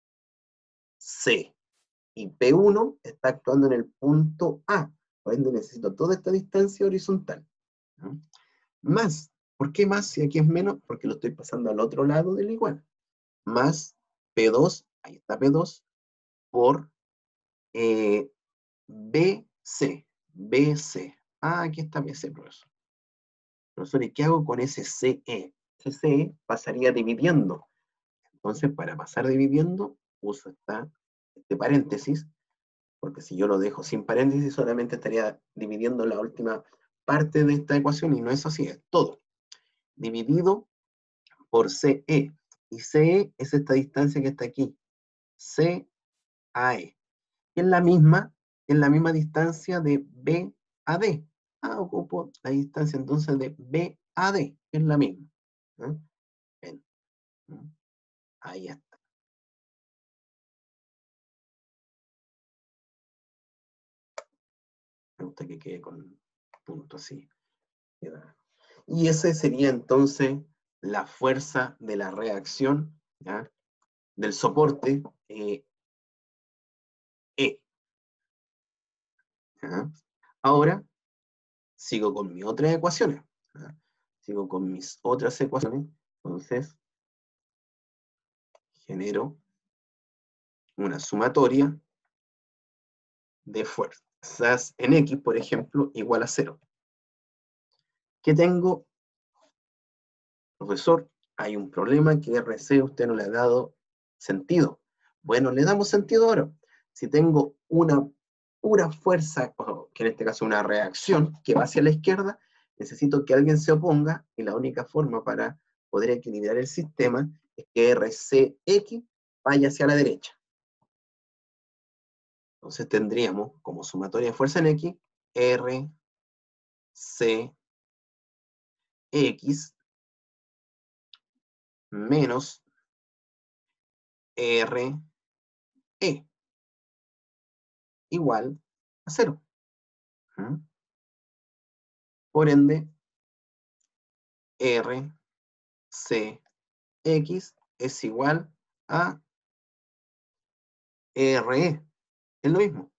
C y P uno está actuando en el punto A, por ende necesito toda esta distancia horizontal, ¿no? Más, ¿por qué más si aquí es menos? Porque lo estoy pasando al otro lado del igual, más P dos, ahí está P dos, por eh, B C, B C. Ah, aquí está B C, profesor. Profesor, ¿y qué hago con ese C E? Ese C E pasaría dividiendo. Entonces, para pasar dividiendo, uso esta, este paréntesis, porque si yo lo dejo sin paréntesis, solamente estaría dividiendo la última parte de esta ecuación, y no es así, es todo. Dividido por C E. Y C E es esta distancia que está aquí. C A E. Es la misma, es la misma distancia de B a D. Ah, ocupo la distancia entonces de B a D, es la misma. ¿Eh? Bien. Ahí está. Me gusta que quede con punto así. Y ese sería entonces la fuerza de la reacción, ¿ya? Del soporte eh, E. ¿Ya? Ahora sigo con mis otras ecuaciones. ¿Ya? Sigo con mis otras ecuaciones. Entonces, genero una sumatoria de fuerzas en X, por ejemplo, igual a cero. ¿Qué tengo? Profesor, hay un problema que R C usted no le ha dado sentido. Bueno, le damos sentido ahora. Si tengo una pura fuerza, o que en este caso una reacción que va hacia la izquierda, necesito que alguien se oponga, y la única forma para poder equilibrar el sistema es que R C X vaya hacia la derecha. Entonces tendríamos como sumatoria de fuerza en X, R C X menos R E igual a cero. ¿Mm? Por ende, R C X es igual a R E. Es lo mismo.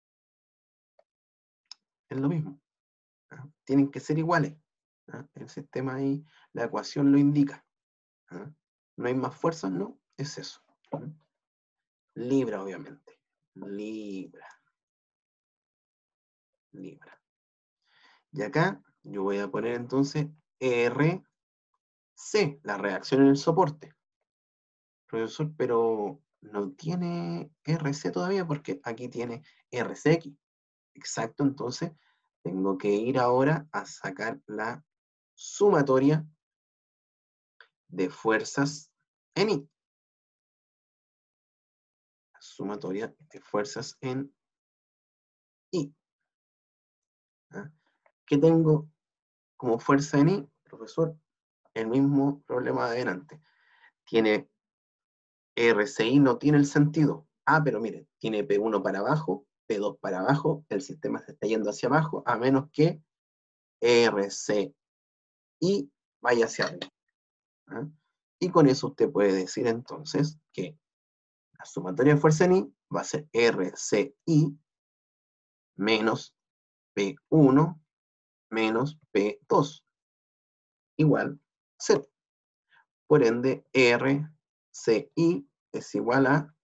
Es lo mismo. ¿Ah? Tienen que ser iguales. ¿Ah? El sistema ahí, la ecuación lo indica. ¿Ah? No hay más fuerzas, no, es eso. ¿Ah? Libra, obviamente. Libra. Libra. Y acá yo voy a poner entonces R C, la reacción en el soporte. Profesor, pero no tiene R C todavía porque aquí tiene R C X. Exacto, entonces tengo que ir ahora a sacar la sumatoria de fuerzas en I. Sumatoria de fuerzas en I. ¿Ah? ¿Qué tengo como fuerza en I? Profesor, el mismo problema de adelante. Tiene R C I, no tiene el sentido. Ah, pero mire, tiene P uno para abajo, P dos para abajo, el sistema se está yendo hacia abajo, a menos que R C I vaya hacia arriba. ¿Ah? Y con eso usted puede decir entonces que la sumatoria de fuerza en I va a ser R C I menos P uno menos P dos igual a cero. Por ende, R C I es igual a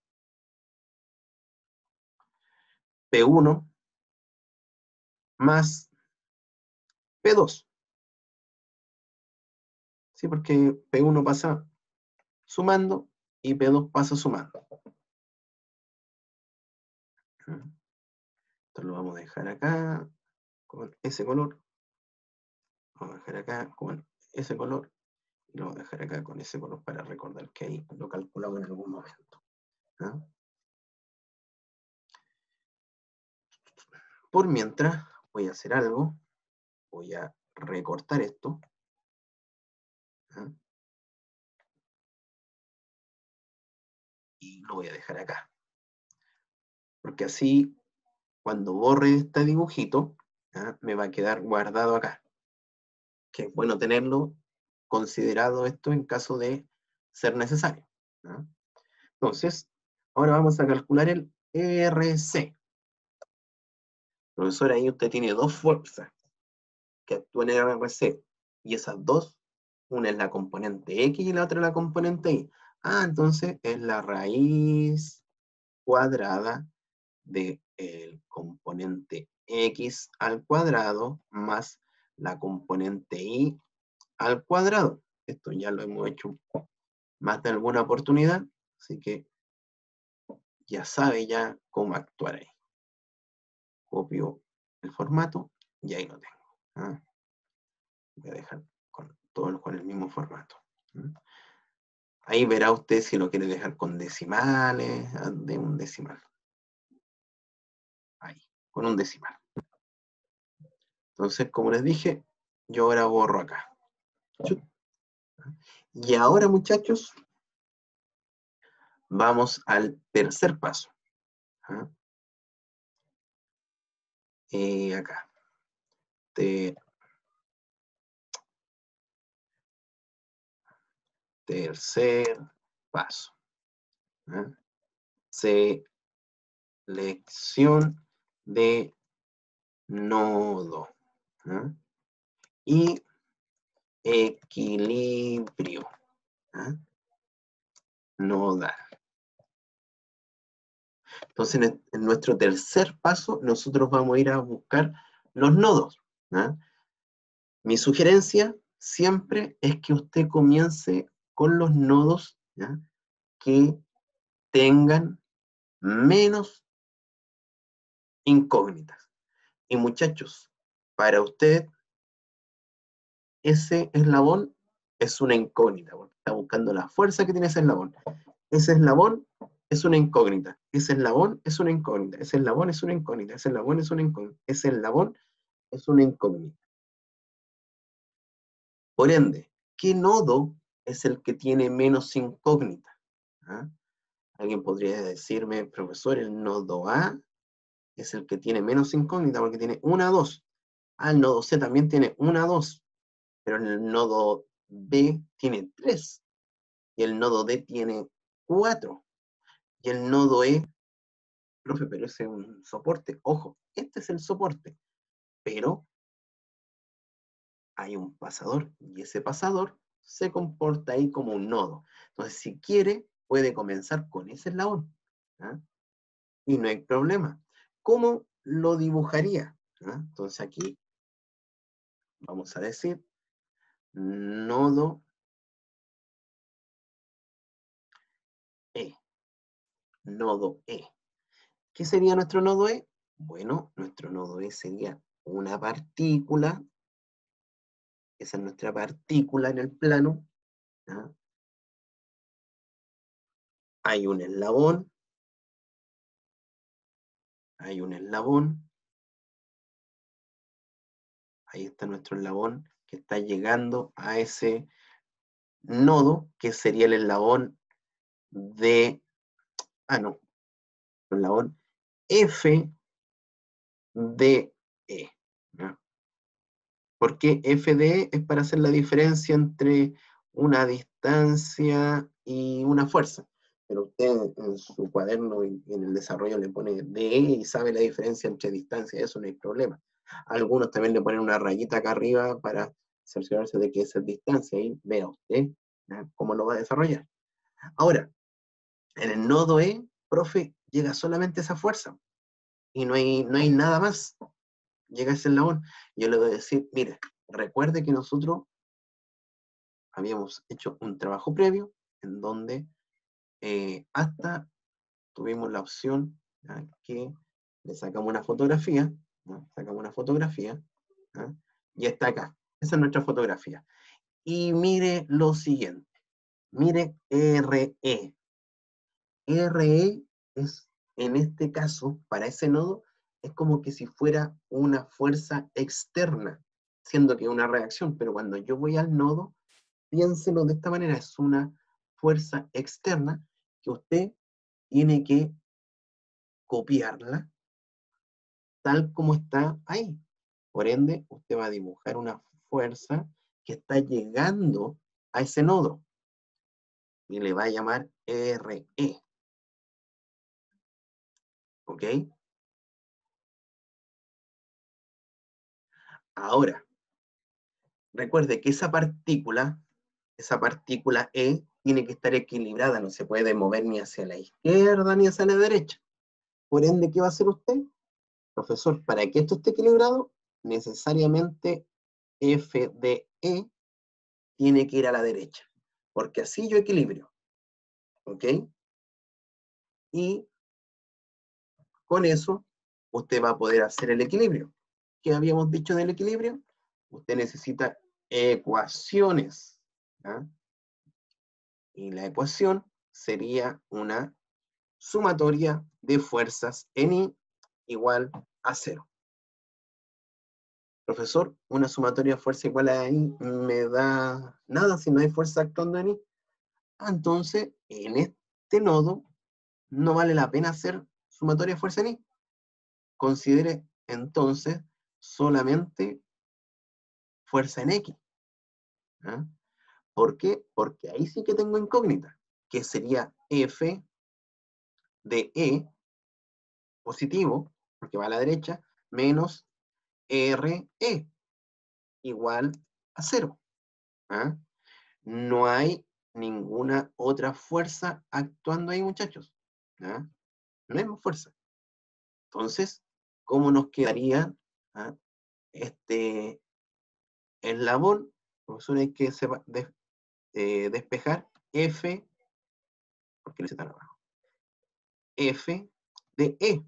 P uno más P dos. ¿Sí? Porque P uno pasa sumando y P dos pasa sumando. Esto lo vamos a dejar acá con ese color. Vamos a dejar acá con ese color. Y lo vamos a dejar acá con ese color para recordar que ahí lo calculamos en algún momento. ¿Ah? Por mientras, voy a hacer algo. Voy a recortar esto. ¿Ah? Y lo voy a dejar acá. Porque así, cuando borre este dibujito, ¿ah? Me va a quedar guardado acá. Que es bueno tenerlo considerado esto en caso de ser necesario. ¿Ah? Entonces, ahora vamos a calcular el R C. Profesor, ahí usted tiene dos fuerzas que actúan en el R C. Y esas dos, una es la componente X y la otra es la componente Y. Ah, entonces es la raíz cuadrada del componente X al cuadrado más la componente Y al cuadrado. Esto ya lo hemos hecho más de alguna oportunidad, así que ya sabe ya cómo actuar ahí. Copio el formato y ahí lo tengo. ¿Ah? Voy a dejar con, todo con el mismo formato. ¿Mm? Ahí verá usted si lo quiere dejar con decimales, de un decimal. Ahí, con un decimal. Entonces, como les dije, yo ahora borro acá. Y ahora, muchachos, vamos al tercer paso. ¿Ah? Eh, acá. Te, tercer paso. ¿Ah? Selección de nodo. ¿Ah? Y equilibrio. ¿Ah? Nodal. Entonces, en, en nuestro tercer paso, nosotros vamos a ir a buscar los nodos. ¿Ah? Mi sugerencia siempre es que usted comience con los nodos, ¿ya?, que tengan menos incógnitas. Y muchachos, para usted, ese eslabón es una incógnita, porque está buscando la fuerza que tiene ese eslabón. Ese eslabón es una incógnita. Ese eslabón es una incógnita. Ese eslabón es una incógnita. Ese eslabón es una incógnita. Ese eslabón es una incógnita. Por ende, ¿qué nodo es el que tiene menos incógnita? ¿Ah? Alguien podría decirme, profesor, el nodo A es el que tiene menos incógnita porque tiene una, dos. Ah, el nodo C también tiene una, dos. Pero en el nodo B tiene tres. Y el nodo D tiene cuatro. Y el nodo E, profe, pero ese es un soporte. Ojo, este es el soporte. Pero hay un pasador y ese pasador se comporta ahí como un nodo. Entonces, si quiere, puede comenzar con ese eslabón. ¿Ah? Y no hay problema. ¿Cómo lo dibujaría? ¿Ah? Entonces aquí vamos a decir nodo E. Nodo E. ¿Qué sería nuestro nodo E? Bueno, nuestro nodo E sería una partícula. Esa es nuestra partícula en el plano. ¿Ah? Hay un eslabón. Hay un eslabón. Ahí está nuestro eslabón que está llegando a ese nodo, que sería el eslabón de... Ah, no. El eslabón F de E. ¿No? Porque F de E es para hacer la diferencia entre una distancia y una fuerza. Pero usted en su cuaderno y en el desarrollo le pone D E y sabe la diferencia entre distancia, eso no hay problema. Algunos también le ponen una rayita acá arriba para cerciorarse de que esa es distancia y vea usted, ¿no?, cómo lo va a desarrollar. Ahora, en el nodo E, profe, llega solamente esa fuerza y no hay, no hay nada más. Llega ese eslabón. Yo le voy a decir, mire, recuerde que nosotros habíamos hecho un trabajo previo en donde eh, hasta tuvimos la opción, ¿ya?, que le sacamos una fotografía, ¿no? Sacamos una fotografía, ¿ya?, y está acá. Esa es nuestra fotografía. Y mire lo siguiente. Mire R E. R E es, en este caso, para ese nodo, es como que si fuera una fuerza externa, siendo que es una reacción, pero cuando yo voy al nodo, piénselo de esta manera, es una fuerza externa que usted tiene que copiarla tal como está ahí. Por ende, usted va a dibujar una fuerza que está llegando a ese nodo y le va a llamar R E. ¿Ok? Ahora, recuerde que esa partícula, esa partícula E, tiene que estar equilibrada, no se puede mover ni hacia la izquierda ni hacia la derecha. Por ende, ¿qué va a hacer usted? Profesor, para que esto esté equilibrado, necesariamente F de E tiene que ir a la derecha, porque así yo equilibrio, ¿ok? Y con eso, usted va a poder hacer el equilibrio. ¿Qué habíamos dicho del equilibrio? Usted necesita ecuaciones, ¿ah? Y la ecuación sería una sumatoria de fuerzas en I igual a cero. Profesor, una sumatoria de fuerza igual a I me da nada si no hay fuerza actuando en I. Ah, entonces, en este nodo no vale la pena hacer sumatoria de fuerza en I. Considere entonces solamente fuerza en X. ¿Ah? ¿Por qué? Porque ahí sí que tengo incógnita, que sería F de E positivo, porque va a la derecha, menos R E igual a cero. ¿Ah? No hay ninguna otra fuerza actuando ahí, muchachos. ¿Ah? No hay más fuerza. Entonces, ¿cómo nos quedaría, ¿ah?, este eslabón? Profesor, hay que sepa, de, eh, despejar F, porque lo hice tan abajo, F de E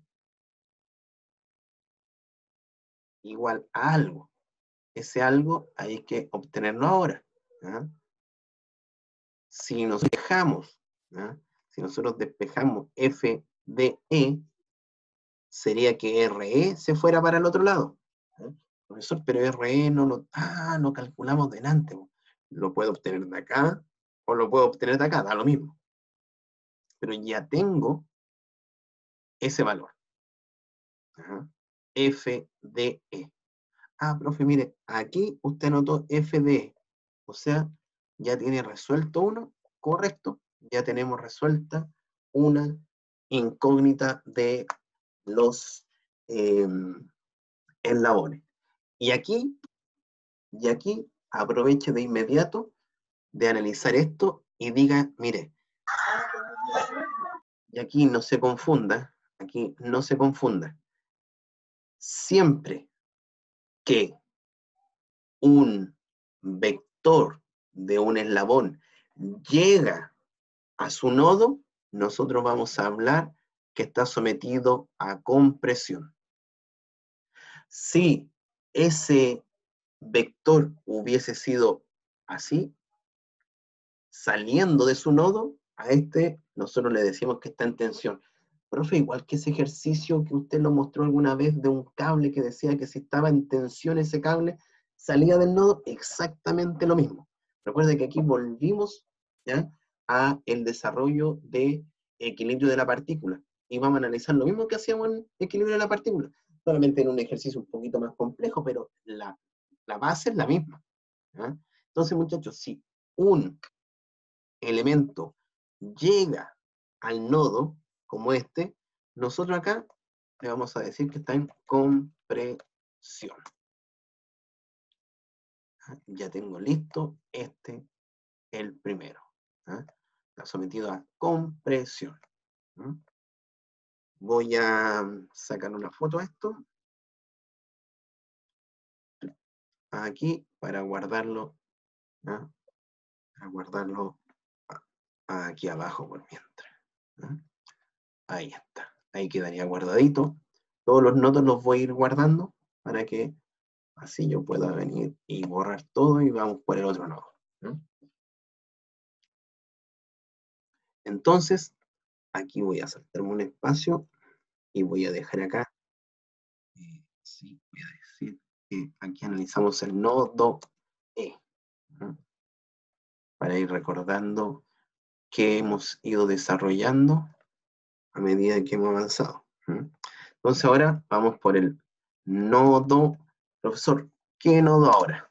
igual a algo. Ese algo hay que obtenerlo ahora. ¿Ah? Si nos despejamos, ¿ah?, si nosotros despejamos F de E, sería que R E se fuera para el otro lado. ¿Ah? Profesor, pero R E no lo, ah, no calculamos delante. Lo puedo obtener de acá o lo puedo obtener de acá, da lo mismo. Pero ya tengo ese valor. ¿Ah? F de E. Ah, profe, mire, aquí usted anotó F de E. O sea, ya tiene resuelto uno, correcto. Ya tenemos resuelta una incógnita de los eh, eslabones. Y aquí, y aquí aproveche de inmediato de analizar esto y diga, mire, y aquí no se confunda, aquí no se confunda. Siempre que un vector de un eslabón llega a su nodo, nosotros vamos a hablar que está sometido a compresión. Si ese vector hubiese sido así, saliendo de su nodo, a este nosotros le decimos que está en tensión. Profe, igual que ese ejercicio que usted lo mostró alguna vez de un cable que decía que si estaba en tensión ese cable, salía del nodo, exactamente lo mismo. Recuerde que aquí volvimos, ¿ya?, a el desarrollo de equilibrio de la partícula. Y vamos a analizar lo mismo que hacíamos en equilibrio de la partícula, solamente en un ejercicio un poquito más complejo, pero la, la base es la misma. ¿Ya? Entonces, muchachos, si un elemento llega al nodo, como este, nosotros acá le vamos a decir que está en compresión. Ya tengo listo este, el primero. ¿Ah? Está sometido a compresión. ¿Ah? Voy a sacar una foto a esto. Aquí para guardarlo. ¿Ah? Para guardarlo aquí abajo por mientras. ¿Ah? Ahí está. Ahí quedaría guardadito. Todos los nodos los voy a ir guardando para que así yo pueda venir y borrar todo y vamos por el otro nodo. ¿No? Entonces, aquí voy a saltarme un espacio y voy a dejar acá. Eh, sí, voy a decir que aquí analizamos el nodo E. ¿No? Para ir recordando que hemos ido desarrollando a medida que hemos avanzado. ¿No? Entonces ahora vamos por el nodo. Profesor, ¿qué nodo ahora?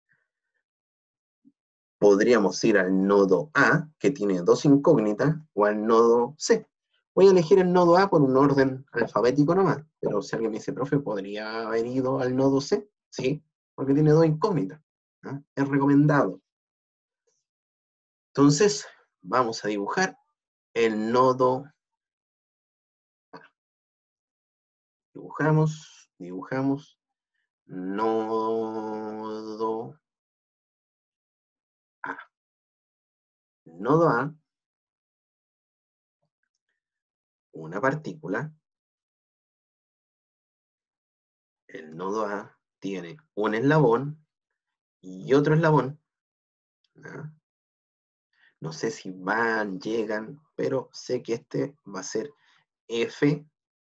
Podríamos ir al nodo A, que tiene dos incógnitas, o al nodo C. Voy a elegir el nodo A por un orden alfabético nomás, pero si alguien me dice, profe, ¿podría haber ido al nodo C? Sí, porque tiene dos incógnitas. ¿Ah? Es recomendado. Entonces, vamos a dibujar el nodo A. Dibujamos, dibujamos, nodo nodo A, una partícula, el nodo A tiene un eslabón y otro eslabón, ¿ya? No sé si van, llegan, pero sé que este va a ser F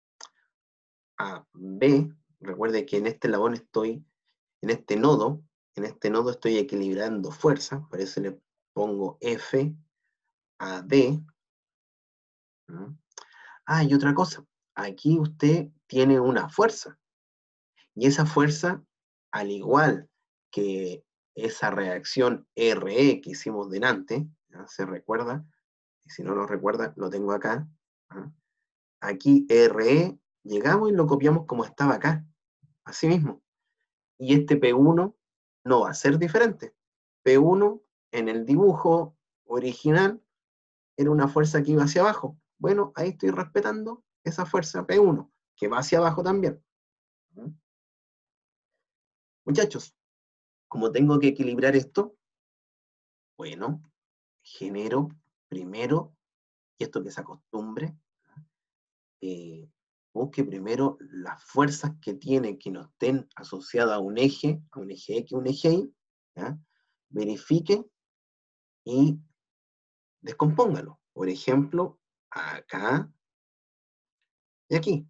a B. Recuerde que en este eslabón estoy, en este nodo, en este nodo estoy equilibrando fuerza, por eso le pongo F a D. ¿Mm? Ah, y otra cosa, aquí usted tiene una fuerza, y esa fuerza, al igual que esa reacción R E que hicimos delante, ¿ya? ¿Se recuerda? Y si no lo recuerda, lo tengo acá. ¿Ah? Aquí R E, llegamos y lo copiamos como estaba acá, así mismo. Y este P uno no va a ser diferente. P uno en el dibujo original era una fuerza que iba hacia abajo. Bueno, ahí estoy respetando esa fuerza P uno, que va hacia abajo también. ¿Mm? Muchachos, como tengo que equilibrar esto, bueno, genero primero, y esto que se acostumbre, eh, busque primero las fuerzas que tiene que no estén asociadas a un eje, a un eje X, un eje Y, ¿ya? Verifique y descompóngalo. Por ejemplo, acá y aquí.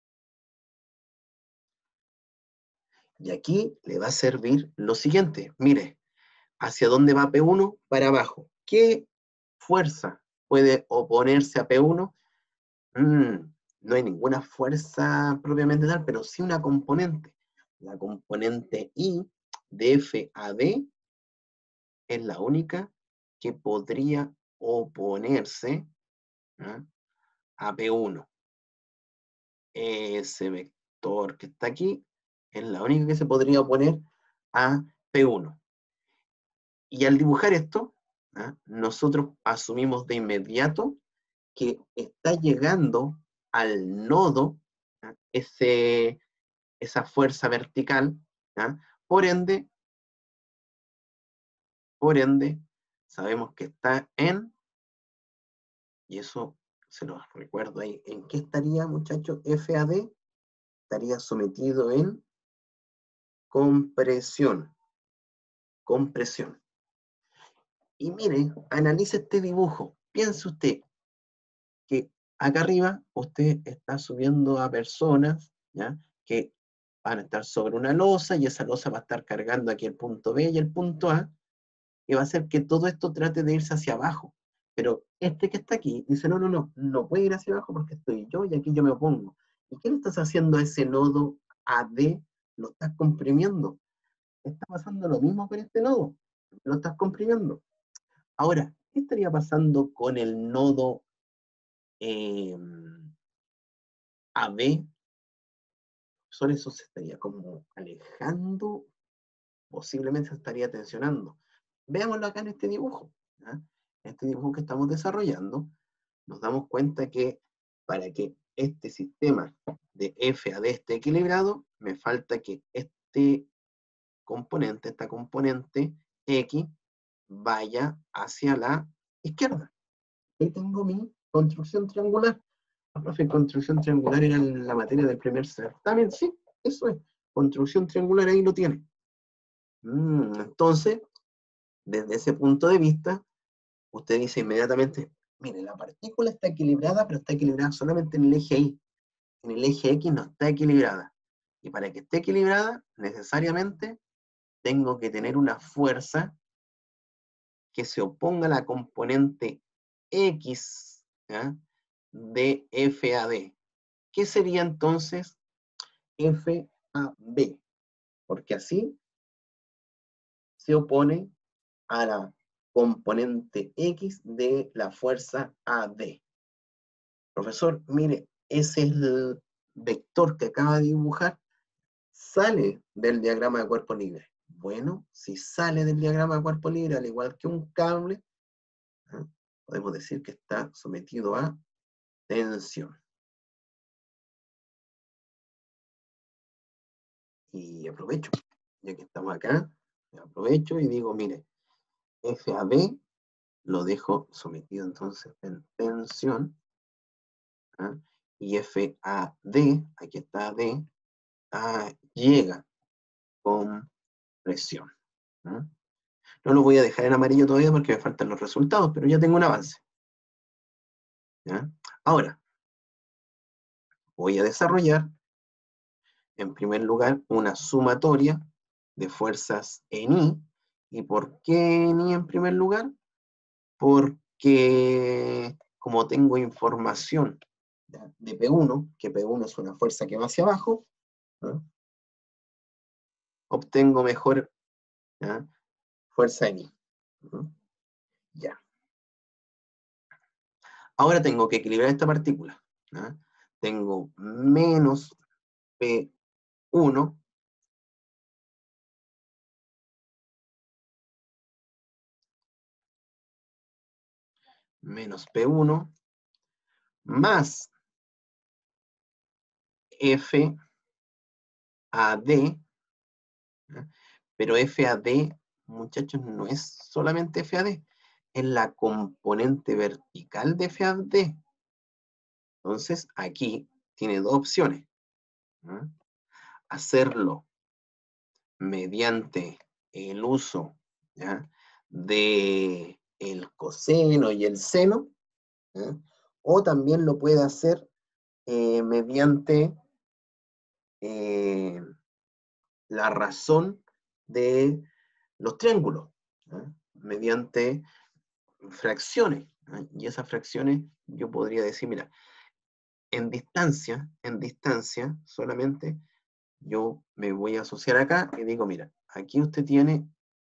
Y aquí le va a servir lo siguiente. Mire, ¿hacia dónde va P uno? Para abajo. ¿Qué fuerza puede oponerse a P uno? Mm, no hay ninguna fuerza propiamente tal, pero sí una componente. La componente I de F a D es la única que podría oponerse, ¿ah?, a P uno. Ese vector que está aquí es la única que se podría oponer a P uno. Y al dibujar esto, ¿ah?, nosotros asumimos de inmediato que está llegando al nodo, ¿ah?, ese, esa fuerza vertical, ¿ah? Por ende, por ende, sabemos que está en, y eso se los recuerdo ahí, ¿en qué estaría, muchachos? F A D estaría sometido en compresión, compresión. Y mire, analice este dibujo, piense usted que acá arriba usted está subiendo a personas, ¿ya?, que van a estar sobre una losa y esa losa va a estar cargando aquí el punto B y el punto A, y va a hacer que todo esto trate de irse hacia abajo. Pero este que está aquí dice, no, no, no, no puede ir hacia abajo porque estoy yo y aquí yo me opongo. ¿Y qué le estás haciendo a ese nodo A D? Lo estás comprimiendo. Está pasando lo mismo con este nodo. Lo estás comprimiendo. Ahora, ¿qué estaría pasando con el nodo eh, A B? Solo eso se estaría como alejando, posiblemente se estaría tensionando. Veámoslo acá en este dibujo, ¿ya? En este dibujo que estamos desarrollando, nos damos cuenta que para que este sistema de F a D esté equilibrado, me falta que este componente, esta componente X, vaya hacia la izquierda. Ahí tengo mi construcción triangular. Ah, profe, construcción triangular era la materia del primer certamen. Sí, eso es. Construcción triangular, ahí lo tiene. Mm, entonces, desde ese punto de vista, usted dice inmediatamente, mire, la partícula está equilibrada, pero está equilibrada solamente en el eje Y. En el eje X no está equilibrada. Y para que esté equilibrada, necesariamente tengo que tener una fuerza que se oponga a la componente X, ¿ya?, de F a D. ¿Qué sería entonces F a B? Porque así se opone a la componente X de la fuerza A D. Profesor, mire, ese es el vector que acaba de dibujar, sale del diagrama de cuerpo libre. Bueno, si sale del diagrama de cuerpo libre, al igual que un cable, ¿eh?, podemos decir que está sometido a tensión. Y aprovecho, ya que estamos acá, aprovecho y digo, mire, F a B lo dejo sometido entonces en tensión, ¿ah? Y F A D, aquí está D, ah, llega con presión. ¿Ah? No lo voy a dejar en amarillo todavía porque me faltan los resultados, pero ya tengo un avance. ¿Ya? Ahora, voy a desarrollar, en primer lugar, una sumatoria de fuerzas en I. ¿Y por qué en I en primer lugar? Porque como tengo información de P uno, que P uno es una fuerza que va hacia abajo, ¿no? Obtengo mejor, ¿ya?, fuerza en I. ¿No? Ya. Ahora tengo que equilibrar esta partícula. ¿Ya? Tengo menos P uno menos P uno más F A D, ¿ya? Pero F A D, muchachos, no es solamente F A D, es la componente vertical de F A D. Entonces, aquí tiene dos opciones, ¿no? Hacerlo mediante el uso, ¿ya?, de el coseno y el seno, ¿ya?, o también lo puede hacer eh, mediante eh, la razón de los triángulos, ¿ya?, mediante fracciones, ¿ya? Y esas fracciones yo podría decir, mira, en distancia, en distancia solamente, yo me voy a asociar acá y digo, mira, aquí usted tiene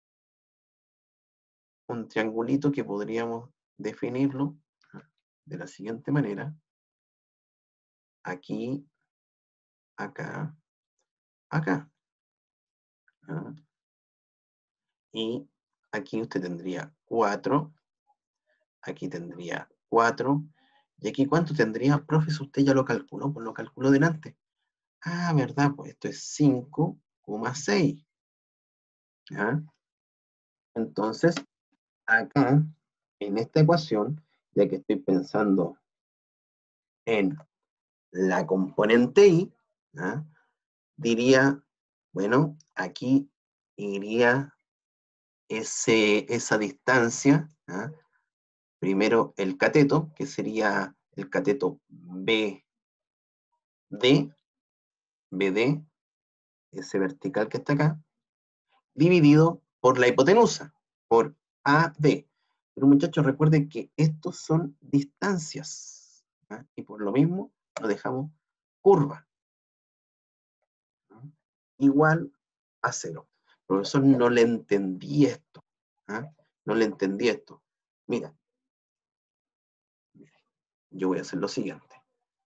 un triangulito que podríamos definirlo de la siguiente manera. Aquí, acá, acá. ¿Ah? Y aquí usted tendría cuatro, aquí tendría cuatro, y aquí ¿cuánto tendría? Profesor, usted ya lo calculó, pues lo calculó delante. Ah, ¿verdad? Pues esto es cinco coma seis. ¿Ah? Entonces, acá, en esta ecuación, ya que estoy pensando en la componente I, ¿ah?, diría, bueno, aquí iría ese, esa distancia, ¿ah?, primero el cateto, que sería el cateto B D, B D, ese vertical que está acá, dividido por la hipotenusa, por A D. Pero muchachos, recuerden que estos son distancias, ¿ah?, y por lo mismo lo dejamos curva, ¿ah?, igual a cero. Profesor, no le entendí esto. ¿Ah? No le entendí esto. Mira, yo voy a hacer lo siguiente.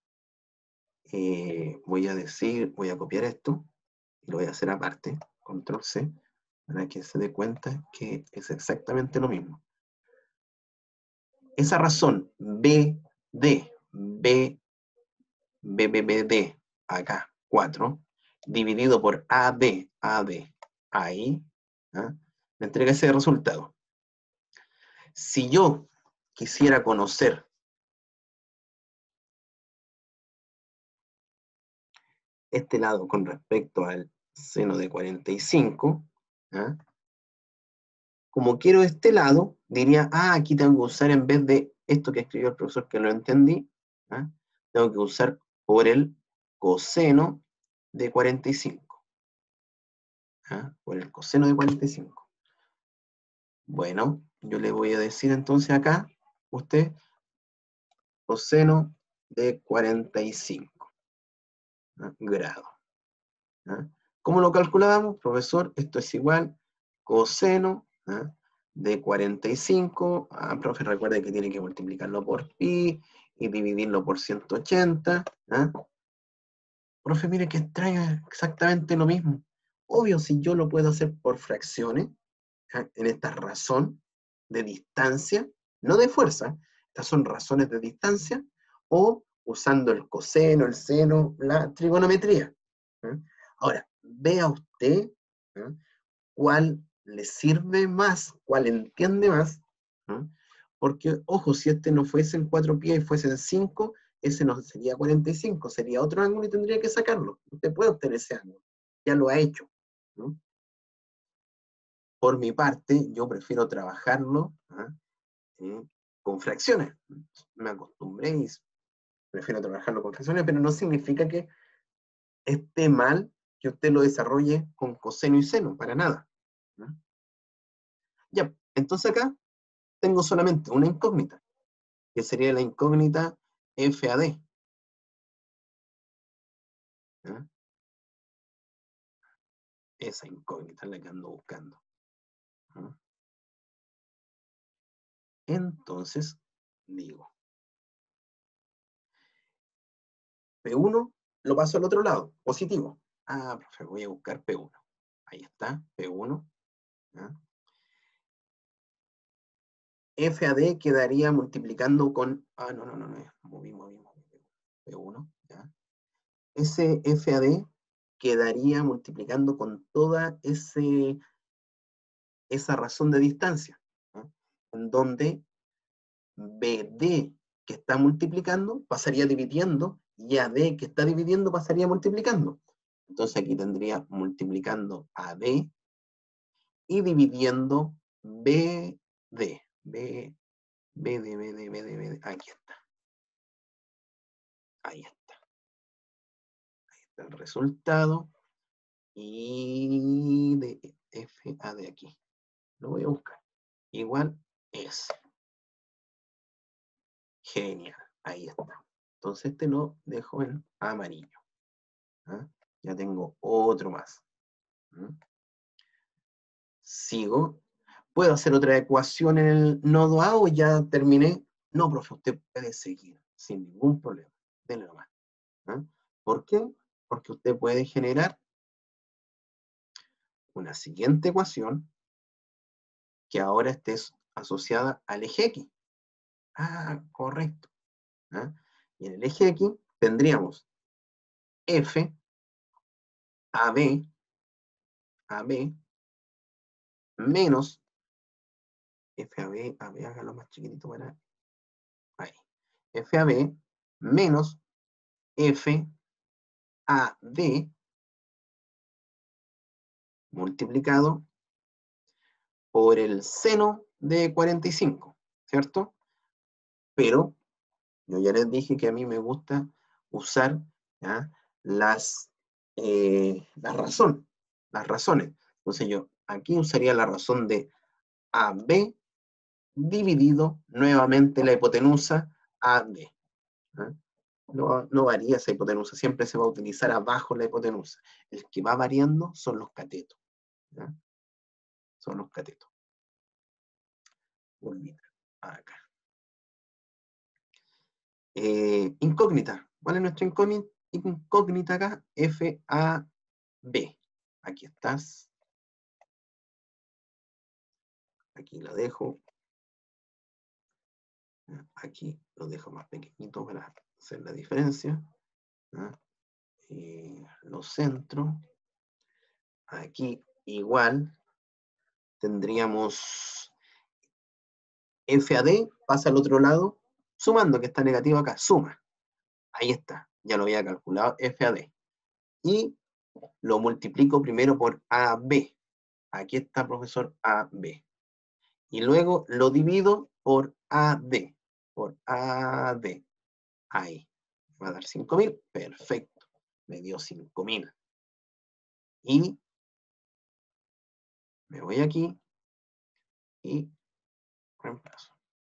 Eh, voy a decir, voy a copiar esto y lo voy a hacer aparte, control C, para que se dé cuenta que es exactamente lo mismo. Esa razón B, D, B, B, B, B, D, acá, cuatro, dividido por A, D, A, D, ahí, ¿ah?, me entrega ese resultado. Si yo quisiera conocer este lado con respecto al seno de cuarenta y cinco, ¿ah?, como quiero este lado, diría, ah, aquí tengo que usar, en vez de esto que escribió el profesor, que lo entendí, ¿ah?, tengo que usar por el coseno de cuarenta y cinco. ¿Ah? Por el coseno de cuarenta y cinco. Bueno, yo le voy a decir entonces acá, usted, coseno de cuarenta y cinco, ¿ah?, grado. ¿Ah? ¿Cómo lo calculábamos, profesor? Esto es igual coseno, ¿ah?, de cuarenta y cinco. Ah, profe, recuerde que tiene que multiplicarlo por pi y dividirlo por ciento ochenta. ¿Ah? Profe, mire que extraña exactamente lo mismo. Obvio, si yo lo puedo hacer por fracciones, ¿ah?, en esta razón de distancia, no de fuerza, estas son razones de distancia, o usando el coseno, el seno, la trigonometría. ¿Ah? Ahora, vea usted, ¿ah?, cuál le sirve más, cuál entiende más, ¿ah?, Porque, ojo, si este no fuese en cuatro pies y fuese en cinco, ese no sería cuarenta y cinco, sería otro ángulo y tendría que sacarlo. Usted puede obtener ese ángulo, ya lo ha hecho, ¿no? Por mi parte, yo prefiero trabajarlo, ¿ah? ¿Eh? con fracciones. Me acostumbré y prefiero trabajarlo con fracciones, pero no significa que esté mal que usted lo desarrolle con coseno y seno, para nada, ¿no? Ya, entonces acá tengo solamente una incógnita, que sería la incógnita F A D. ¿Ya? Esa incógnita es la que ando buscando. ¿Ya? Entonces, digo, P uno lo paso al otro lado, positivo. Ah, profe, voy a buscar P uno. Ahí está, P uno. ¿Ya? F A D quedaría multiplicando con... Ah, no, no, no, no. Moví, moví, moví. P uno. ¿Ya? Ese F A D quedaría multiplicando con toda ese, esa razón de distancia, ¿no? En donde B D que está multiplicando pasaría dividiendo y A D que está dividiendo pasaría multiplicando. Entonces aquí tendría multiplicando A D y dividiendo B D. B, B D, B D, B D, B D. Aquí está. Ahí está. Ahí está el resultado. Y de F A D aquí. Lo voy a buscar. Igual es. Genial. Ahí está. Entonces este lo dejo en amarillo. ¿Ah? Ya tengo otro más. ¿Mm? Sigo. ¿Puedo hacer otra ecuación en el nodo A o ya terminé? No, profe, usted puede seguir sin ningún problema. Denle nomás. ¿Ah? ¿Por qué? Porque usted puede generar una siguiente ecuación que ahora esté asociada al eje X. Ah, correcto. ¿Ah? Y en el eje X tendríamos F, A B, A B, menos F A B, A B, hágalo más chiquitito para ahí. F A B menos F A D multiplicado por el seno de cuarenta y cinco, ¿cierto? Pero yo ya les dije que a mí me gusta usar, ¿ya? Las, eh, la razón, las razones. Entonces yo aquí usaría la razón de A B dividido nuevamente la hipotenusa A D. ¿Eh? No, no varía esa hipotenusa, siempre se va a utilizar abajo la hipotenusa. El que va variando son los catetos. ¿Ya? Son los catetos. Volvita. Acá. Eh, incógnita. ¿Cuál es nuestra incógnita? Incógnita acá. F A B. Aquí estás. Aquí la dejo. Aquí lo dejo más pequeñito para hacer la diferencia. Eh, lo centro. Aquí igual tendríamos F A D, pasa al otro lado, sumando, que está negativo acá, suma. Ahí está, ya lo había calculado, F A D. Y lo multiplico primero por A B. Aquí está, profesor, A B. Y luego lo divido por A D. Por A D. Ahí. Me va a dar cinco mil. Perfecto. Me dio cinco mil. Y me voy aquí y reemplazo.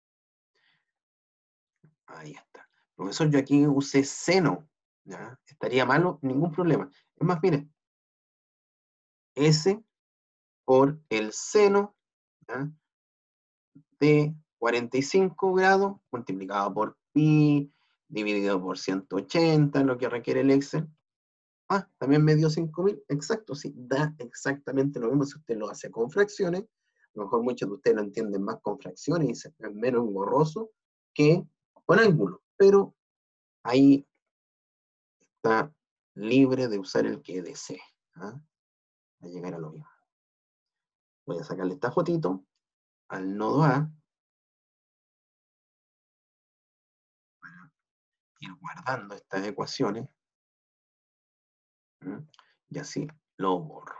Ahí está. Profesor, yo aquí usé seno. ¿Ya? ¿Estaría malo? Ningún problema. Es más, mire, S por el seno, ¿ya? De cuarenta y cinco grados multiplicado por pi dividido por ciento ochenta, lo que requiere el Excel. Ah, también me dio cinco mil. Exacto, sí, da exactamente lo mismo si usted lo hace con fracciones. A lo mejor muchos de ustedes lo entienden más con fracciones y se es menos engorroso que con ángulos, pero ahí está libre de usar el que desee. ¿Ah? A llegar a lo mismo. Voy a sacarle esta fotito al nodo A ir guardando estas ecuaciones. ¿Mm? Y así lo borro.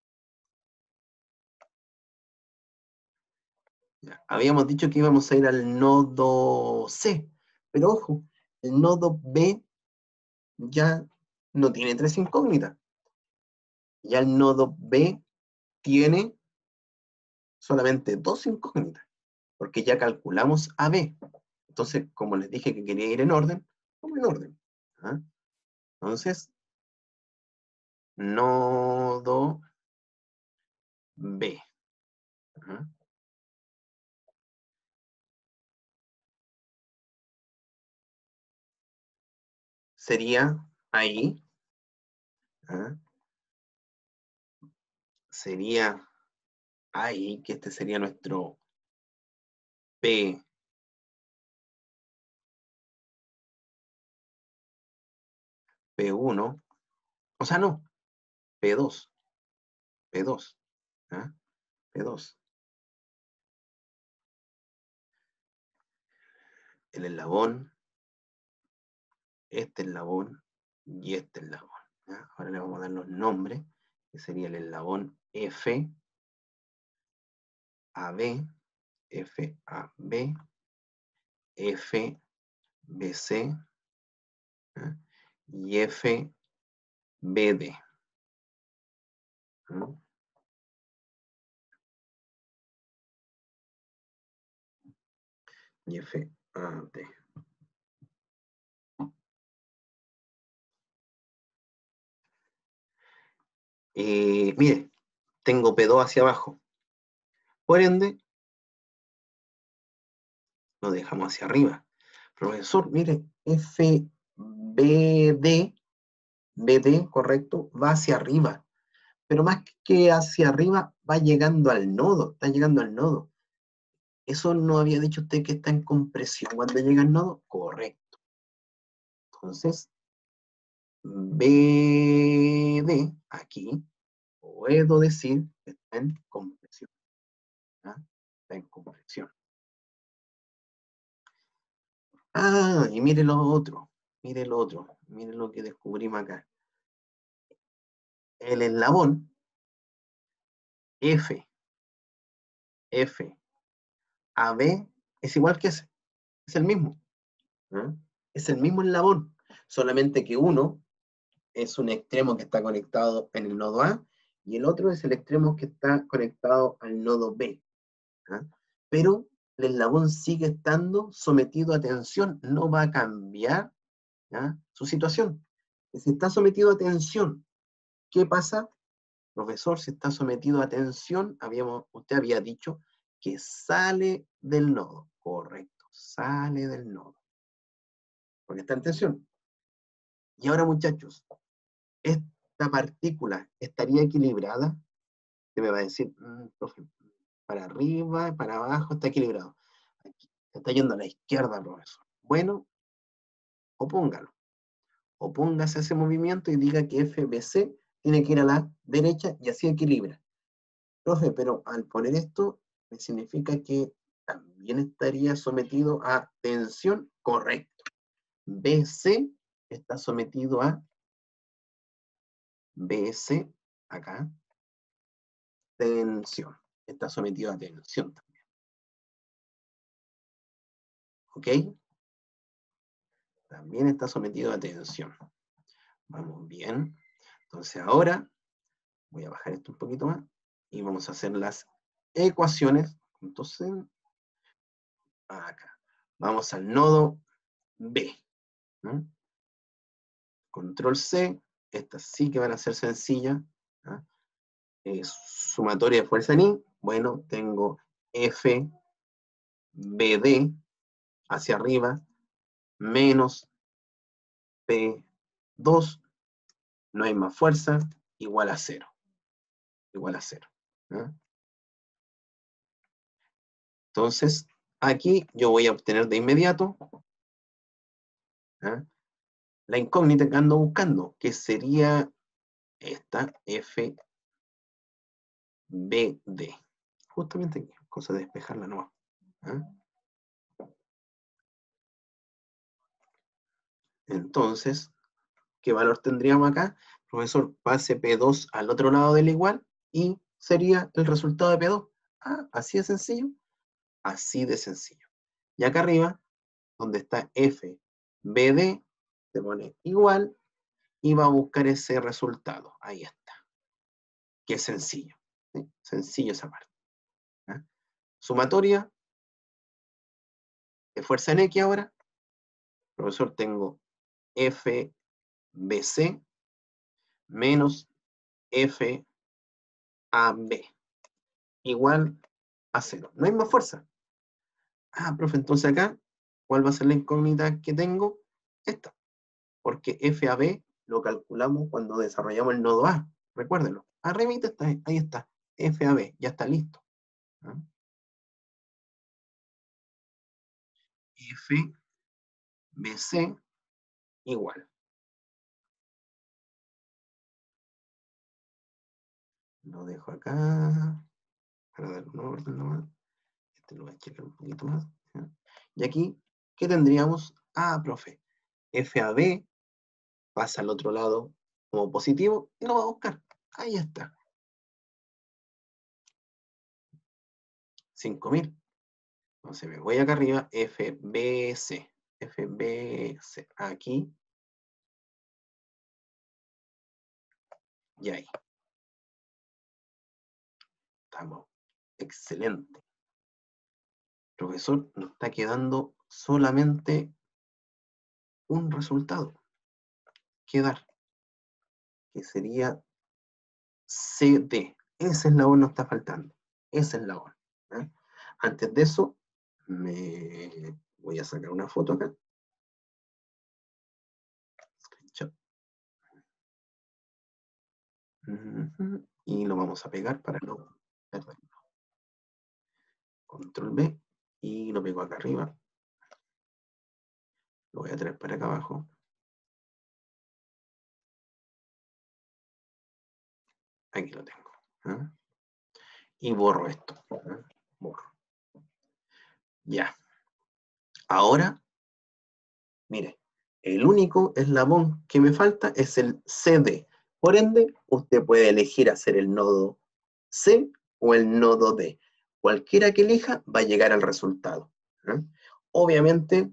Ya. Habíamos dicho que íbamos a ir al nodo C, pero ojo, el nodo B ya no tiene tres incógnitas. Ya el nodo B tiene solamente dos incógnitas, porque ya calculamos A B. Entonces, como les dije que quería ir en orden, vamos en orden. ¿Ah? Entonces, nodo B. ¿Ah? Sería ahí. ¿Ah? Sería ahí, que este sería nuestro P. P uno. O sea, no, P dos. P dos. ¿Ah? P dos. El eslabón, este eslabón y este eslabón. ¿Ah? Ahora le vamos a dar los nombres, que sería el eslabón F, A B, F, A, B, F, B, C, ¿ah? Y F, B, D. ¿Ah? Y F, A, D. Eh, mire, tengo P dos hacia abajo. Por ende, lo dejamos hacia arriba. Profesor, mire, F, B, D, B, D, correcto, va hacia arriba. Pero más que hacia arriba, va llegando al nodo, está llegando al nodo. ¿Eso no había dicho usted que está en compresión cuando llega al nodo? Correcto. Entonces, B D, aquí, puedo decir que está en compresión. ¿Ah? Está en compresión. Ah, y mire lo otro, mire lo otro, mire lo que descubrimos acá. El eslabón F, F, A B es igual que ese, es el mismo. ¿Ah? Es el mismo eslabón, solamente que uno es un extremo que está conectado en el nodo A y el otro es el extremo que está conectado al nodo B. ¿Ah? Pero el eslabón sigue estando sometido a tensión, no va a cambiar, ¿ah?, su situación. Si está sometido a tensión, ¿qué pasa? Profesor, si está sometido a tensión, habíamos, usted había dicho que sale del nodo. Correcto, sale del nodo. Porque está en tensión. Y ahora, muchachos, esta partícula estaría equilibrada. Usted me va a decir, mmm, profe, para arriba, para abajo, está equilibrado. Aquí, está yendo a la izquierda, profesor. Bueno, opóngalo. Opóngase a ese movimiento y diga que F B C tiene que ir a la derecha y así equilibra. Profe, pero al poner esto, me significa que también estaría sometido a tensión. Correcto. B C está sometido a B C, acá, tensión. Está sometido a tensión también. ¿Ok? También está sometido a tensión. Vamos bien. Entonces ahora voy a bajar esto un poquito más y vamos a hacer las ecuaciones. Entonces, acá. Vamos al nodo B. ¿No? Control C. Estas sí que van a ser sencillas. ¿Ah? Eh, sumatoria de fuerza en I. Bueno, tengo F B D hacia arriba menos P dos. No hay más fuerza. Igual a cero. Igual a cero. ¿Ah? Entonces, aquí yo voy a obtener de inmediato, ¿ah?, la incógnita que ando buscando, que sería esta F B D. Justamente aquí, cosa de despejarla nomás. ¿Ah? Entonces, ¿qué valor tendríamos acá? Profesor, pase P dos al otro lado del igual y sería el resultado de P dos. Ah, así de sencillo. Así de sencillo. Y acá arriba, donde está F B D, se pone igual y va a buscar ese resultado. Ahí está. Qué sencillo. ¿Sí? Sencillo esa parte. ¿Ah? Sumatoria de fuerza en X ahora. Profesor, tengo F B C menos F A B igual a cero. No hay más fuerza. Ah, profe, entonces acá, ¿cuál va a ser la incógnita que tengo? Esta. Porque F A B lo calculamos cuando desarrollamos el nodo A. Recuérdenlo. Arribita está, ahí está. F A B, ya está listo. ¿Ah? F B C igual. Lo dejo acá para dar un orden nomás. Este lo voy a checar un poquito más. ¿Ya? Y aquí, ¿qué tendríamos? Ah, profe, F A B pasa al otro lado como positivo y lo va a buscar. Ahí está. cinco mil. Entonces me voy acá arriba, F B C. F B C. Aquí. Y ahí. Estamos. Excelente. Profesor, nos está quedando solamente un resultado que dar, que sería C D. Esa es la O, no está faltando. Esa es la O. ¿Eh? Antes de eso, me voy a sacar una foto acá. Screenshot. Uh-huh. Y lo vamos a pegar para no perderlo. Control B y lo pego acá arriba. Lo voy a traer para acá abajo. Aquí lo tengo. ¿Eh? Y borro esto. ¿Eh? Borro. Ya. Ahora, mire, el único eslabón que me falta es el C D. Por ende, usted puede elegir hacer el nodo C o el nodo D. Cualquiera que elija va a llegar al resultado. ¿Eh? Obviamente,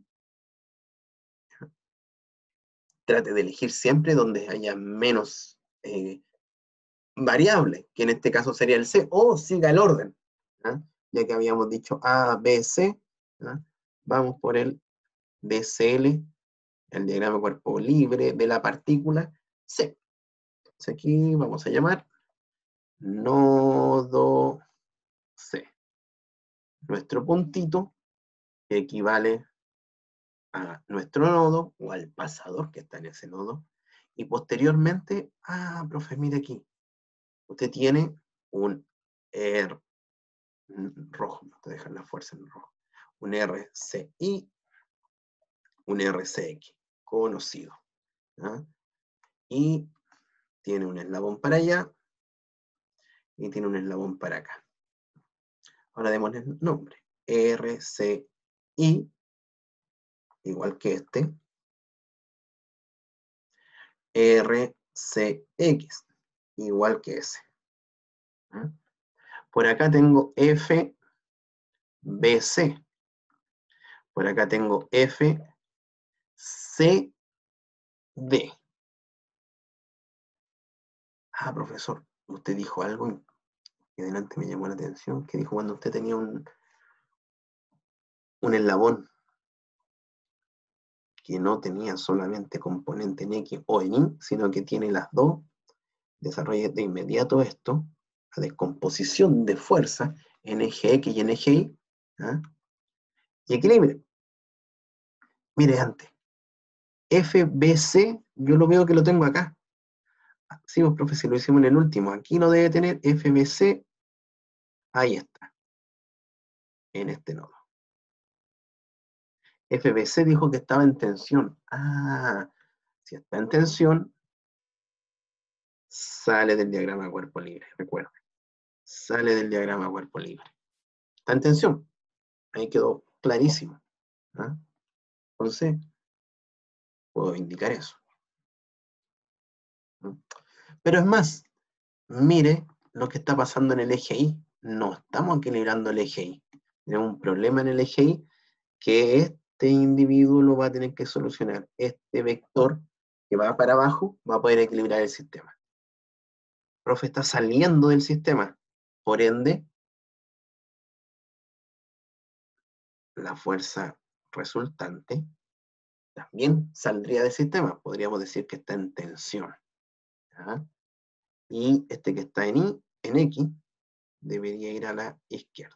trate de elegir siempre donde haya menos eh, variables, que en este caso sería el C, o siga el orden. ¿Eh? Ya que habíamos dicho A, B, C, ¿eh? Vamos por el D C L, el diagrama de cuerpo libre de la partícula C. Entonces aquí vamos a llamar nodo C. Nuestro puntito que equivale a nuestro nodo o al pasador que está en ese nodo. Y posteriormente, ah, profe, mire aquí. Usted tiene un R rojo, no te dejan la fuerza en rojo. Un R C I, un R C X, conocido. ¿Ah? Y tiene un eslabón para allá y tiene un eslabón para acá. Ahora démosle el nombre. R C I, igual que este. R C X, igual que ese. ¿Ah? Por acá tengo F B C. Por acá tengo F C D. Ah, profesor, usted dijo algo que delante me llamó la atención, que dijo cuando usted tenía un, un eslabón que no tenía solamente componente en X o en Y, sino que tiene las dos, desarrolle de inmediato esto, la descomposición de fuerza en eje X y en eje Y, ¿ah? Y equilibrio. Mire antes, F B C, yo lo veo que lo tengo acá. Sí, pues, profe, si lo hicimos en el último, aquí lo debe tener F B C, ahí está, en este nodo. F B C dijo que estaba en tensión. Ah, si está en tensión, sale del diagrama cuerpo libre, recuerda. Sale del diagrama cuerpo libre. Está en tensión. Ahí quedó clarísimo. ¿Ah? Entonces, puedo indicar eso. Pero es más, mire lo que está pasando en el eje Y. No estamos equilibrando el eje Y. Tenemos un problema en el eje Y que este individuo lo va a tener que solucionar. Este vector que va para abajo va a poder equilibrar el sistema. El profe está saliendo del sistema. Por ende, la fuerza resultante también saldría del sistema. Podríamos decir que está en tensión. ¿Ya? Y este que está en Y, en X, debería ir a la izquierda.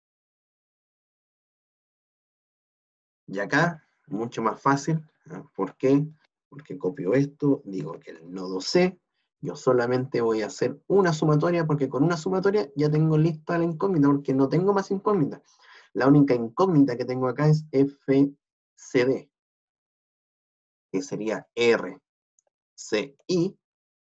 Y acá, mucho más fácil. ¿Ya? ¿Por qué? Porque copio esto, digo que el nodo C, yo solamente voy a hacer una sumatoria, porque con una sumatoria ya tengo lista la incógnita, porque no tengo más incógnita. La única incógnita que tengo acá es F C D, que sería R C I,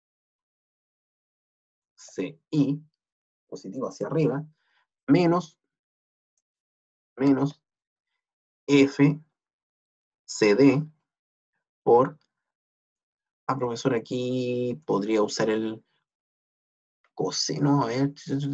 C I, positivo hacia arriba, menos, menos F C D por, ah, profesor, aquí podría usar el coseno, a ver,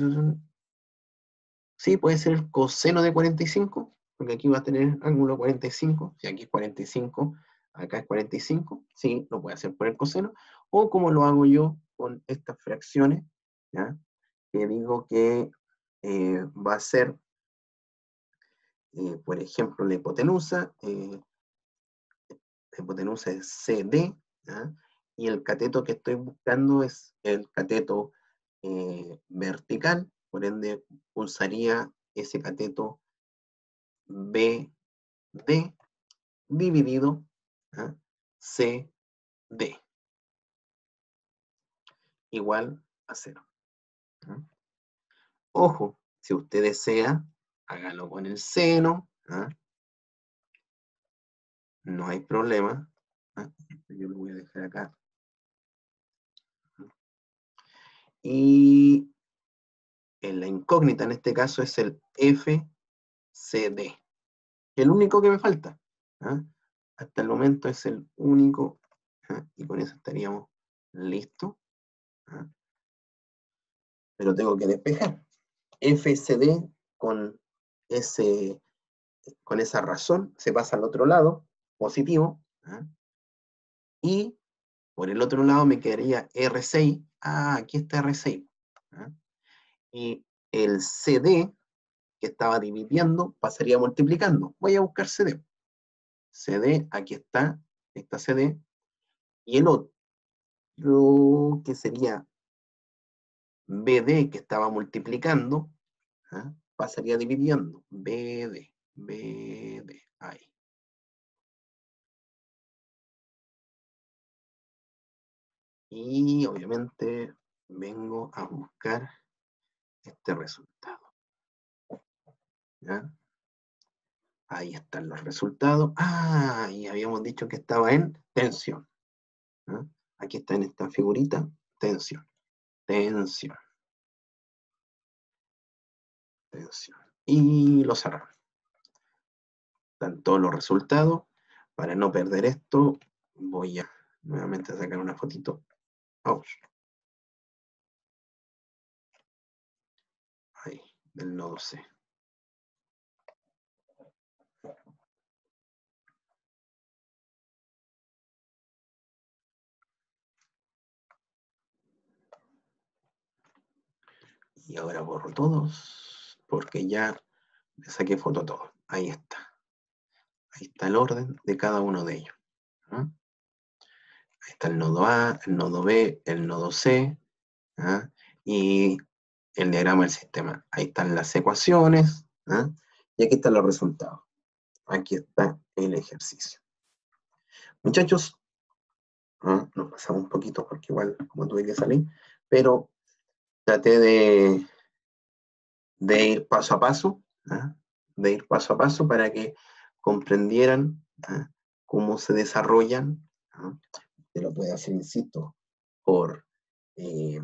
sí, puede ser el coseno de cuarenta y cinco, porque aquí va a tener ángulo cuarenta y cinco, si aquí es cuarenta y cinco, acá es cuarenta y cinco, sí, lo puede hacer por el coseno, o como lo hago yo con estas fracciones, ¿ya? Que digo que eh, va a ser, eh, por ejemplo, la hipotenusa, eh, la hipotenusa es C D, ¿ya? Y el cateto que estoy buscando es el cateto eh, vertical, por ende pulsaría ese cateto B D dividido ¿ah? C D igual a cero. ¿Ah? Ojo, si usted desea, hágalo con el seno, ¿ah? No hay problema. ¿Ah? Yo lo voy a dejar acá. Y en la incógnita en este caso es el F C D. El único que me falta. ¿Ah? Hasta el momento es el único. ¿Ah? Y con eso estaríamos listos. ¿Ah? Pero tengo que despejar. F C D con, ese, con esa razón se pasa al otro lado, positivo. ¿Ah? Y por el otro lado me quedaría R seis. Ah, aquí está R seis. ¿Ah? Y el C D que estaba dividiendo pasaría multiplicando. Voy a buscar C D. C D, aquí está, esta C D. Y el otro, que sería B D, que estaba multiplicando, ¿ah? Pasaría dividiendo. B D, B D, ahí. Y obviamente vengo a buscar este resultado. ¿Ya? Ahí están los resultados. Ah, y habíamos dicho que estaba en tensión. ¿Ya? Aquí está en esta figurita, tensión, tensión, tensión. Y lo cerramos. Están todos los resultados. Para no perder esto, voy a nuevamente sacar una fotito. Vamos. Ahí, del nodo C. Y ahora borro todos, porque ya le saqué foto a todos. Ahí está. Ahí está el orden de cada uno de ellos. ¿Ah? Ahí está el nodo A, el nodo B, el nodo C, ¿ah? Y el diagrama del sistema. Ahí están las ecuaciones, ¿ah? Y aquí están los resultados. Aquí está el ejercicio. Muchachos, ¿ah? Nos pasamos un poquito porque igual como tuve que salir, pero traté de, de ir paso a paso, ¿ah? de ir paso a paso para que comprendieran ¿ah? cómo se desarrollan. ¿Ah? Se lo puede hacer, insisto, por eh,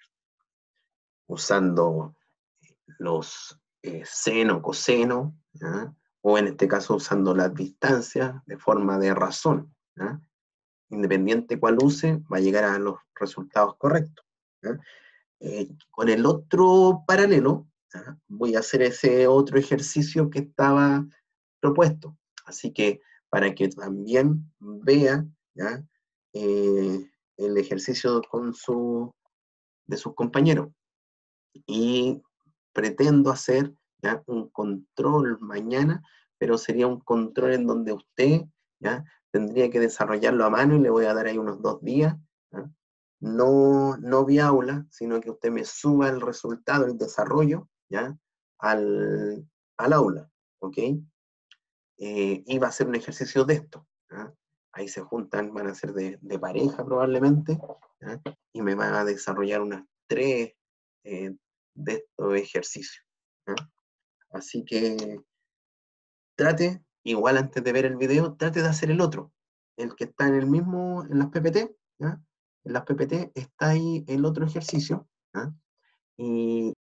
usando los eh, seno, coseno, ¿ah? o en este caso usando las distancias de forma de razón. ¿Ah? independiente cuál use, va a llegar a los resultados correctos. ¿Ya? Eh, con el otro paralelo, ¿ya? Voy a hacer ese otro ejercicio que estaba propuesto. Así que para que también vea, ¿ya? Eh, el ejercicio con su, de sus compañeros. Y pretendo hacer, ¿ya? Un control mañana, pero sería un control en donde usted, ¿ya? Tendría que desarrollarlo a mano y le voy a dar ahí unos dos días, ¿ya? No, no vía aula, sino que usted me suba el resultado, el desarrollo, ¿ya? Al, al aula, ¿ok? Eh, y va a ser un ejercicio de esto, ¿ya? Ahí se juntan, van a ser de, de pareja probablemente, ¿ya? Y me van a desarrollar unas tres eh, de estos ejercicios, ¿ya? Así que trate, igual antes de ver el video, trate de hacer el otro, el que está en el mismo, en las P P T, ¿ya? En las P P T está ahí el otro ejercicio, ¿ya? Y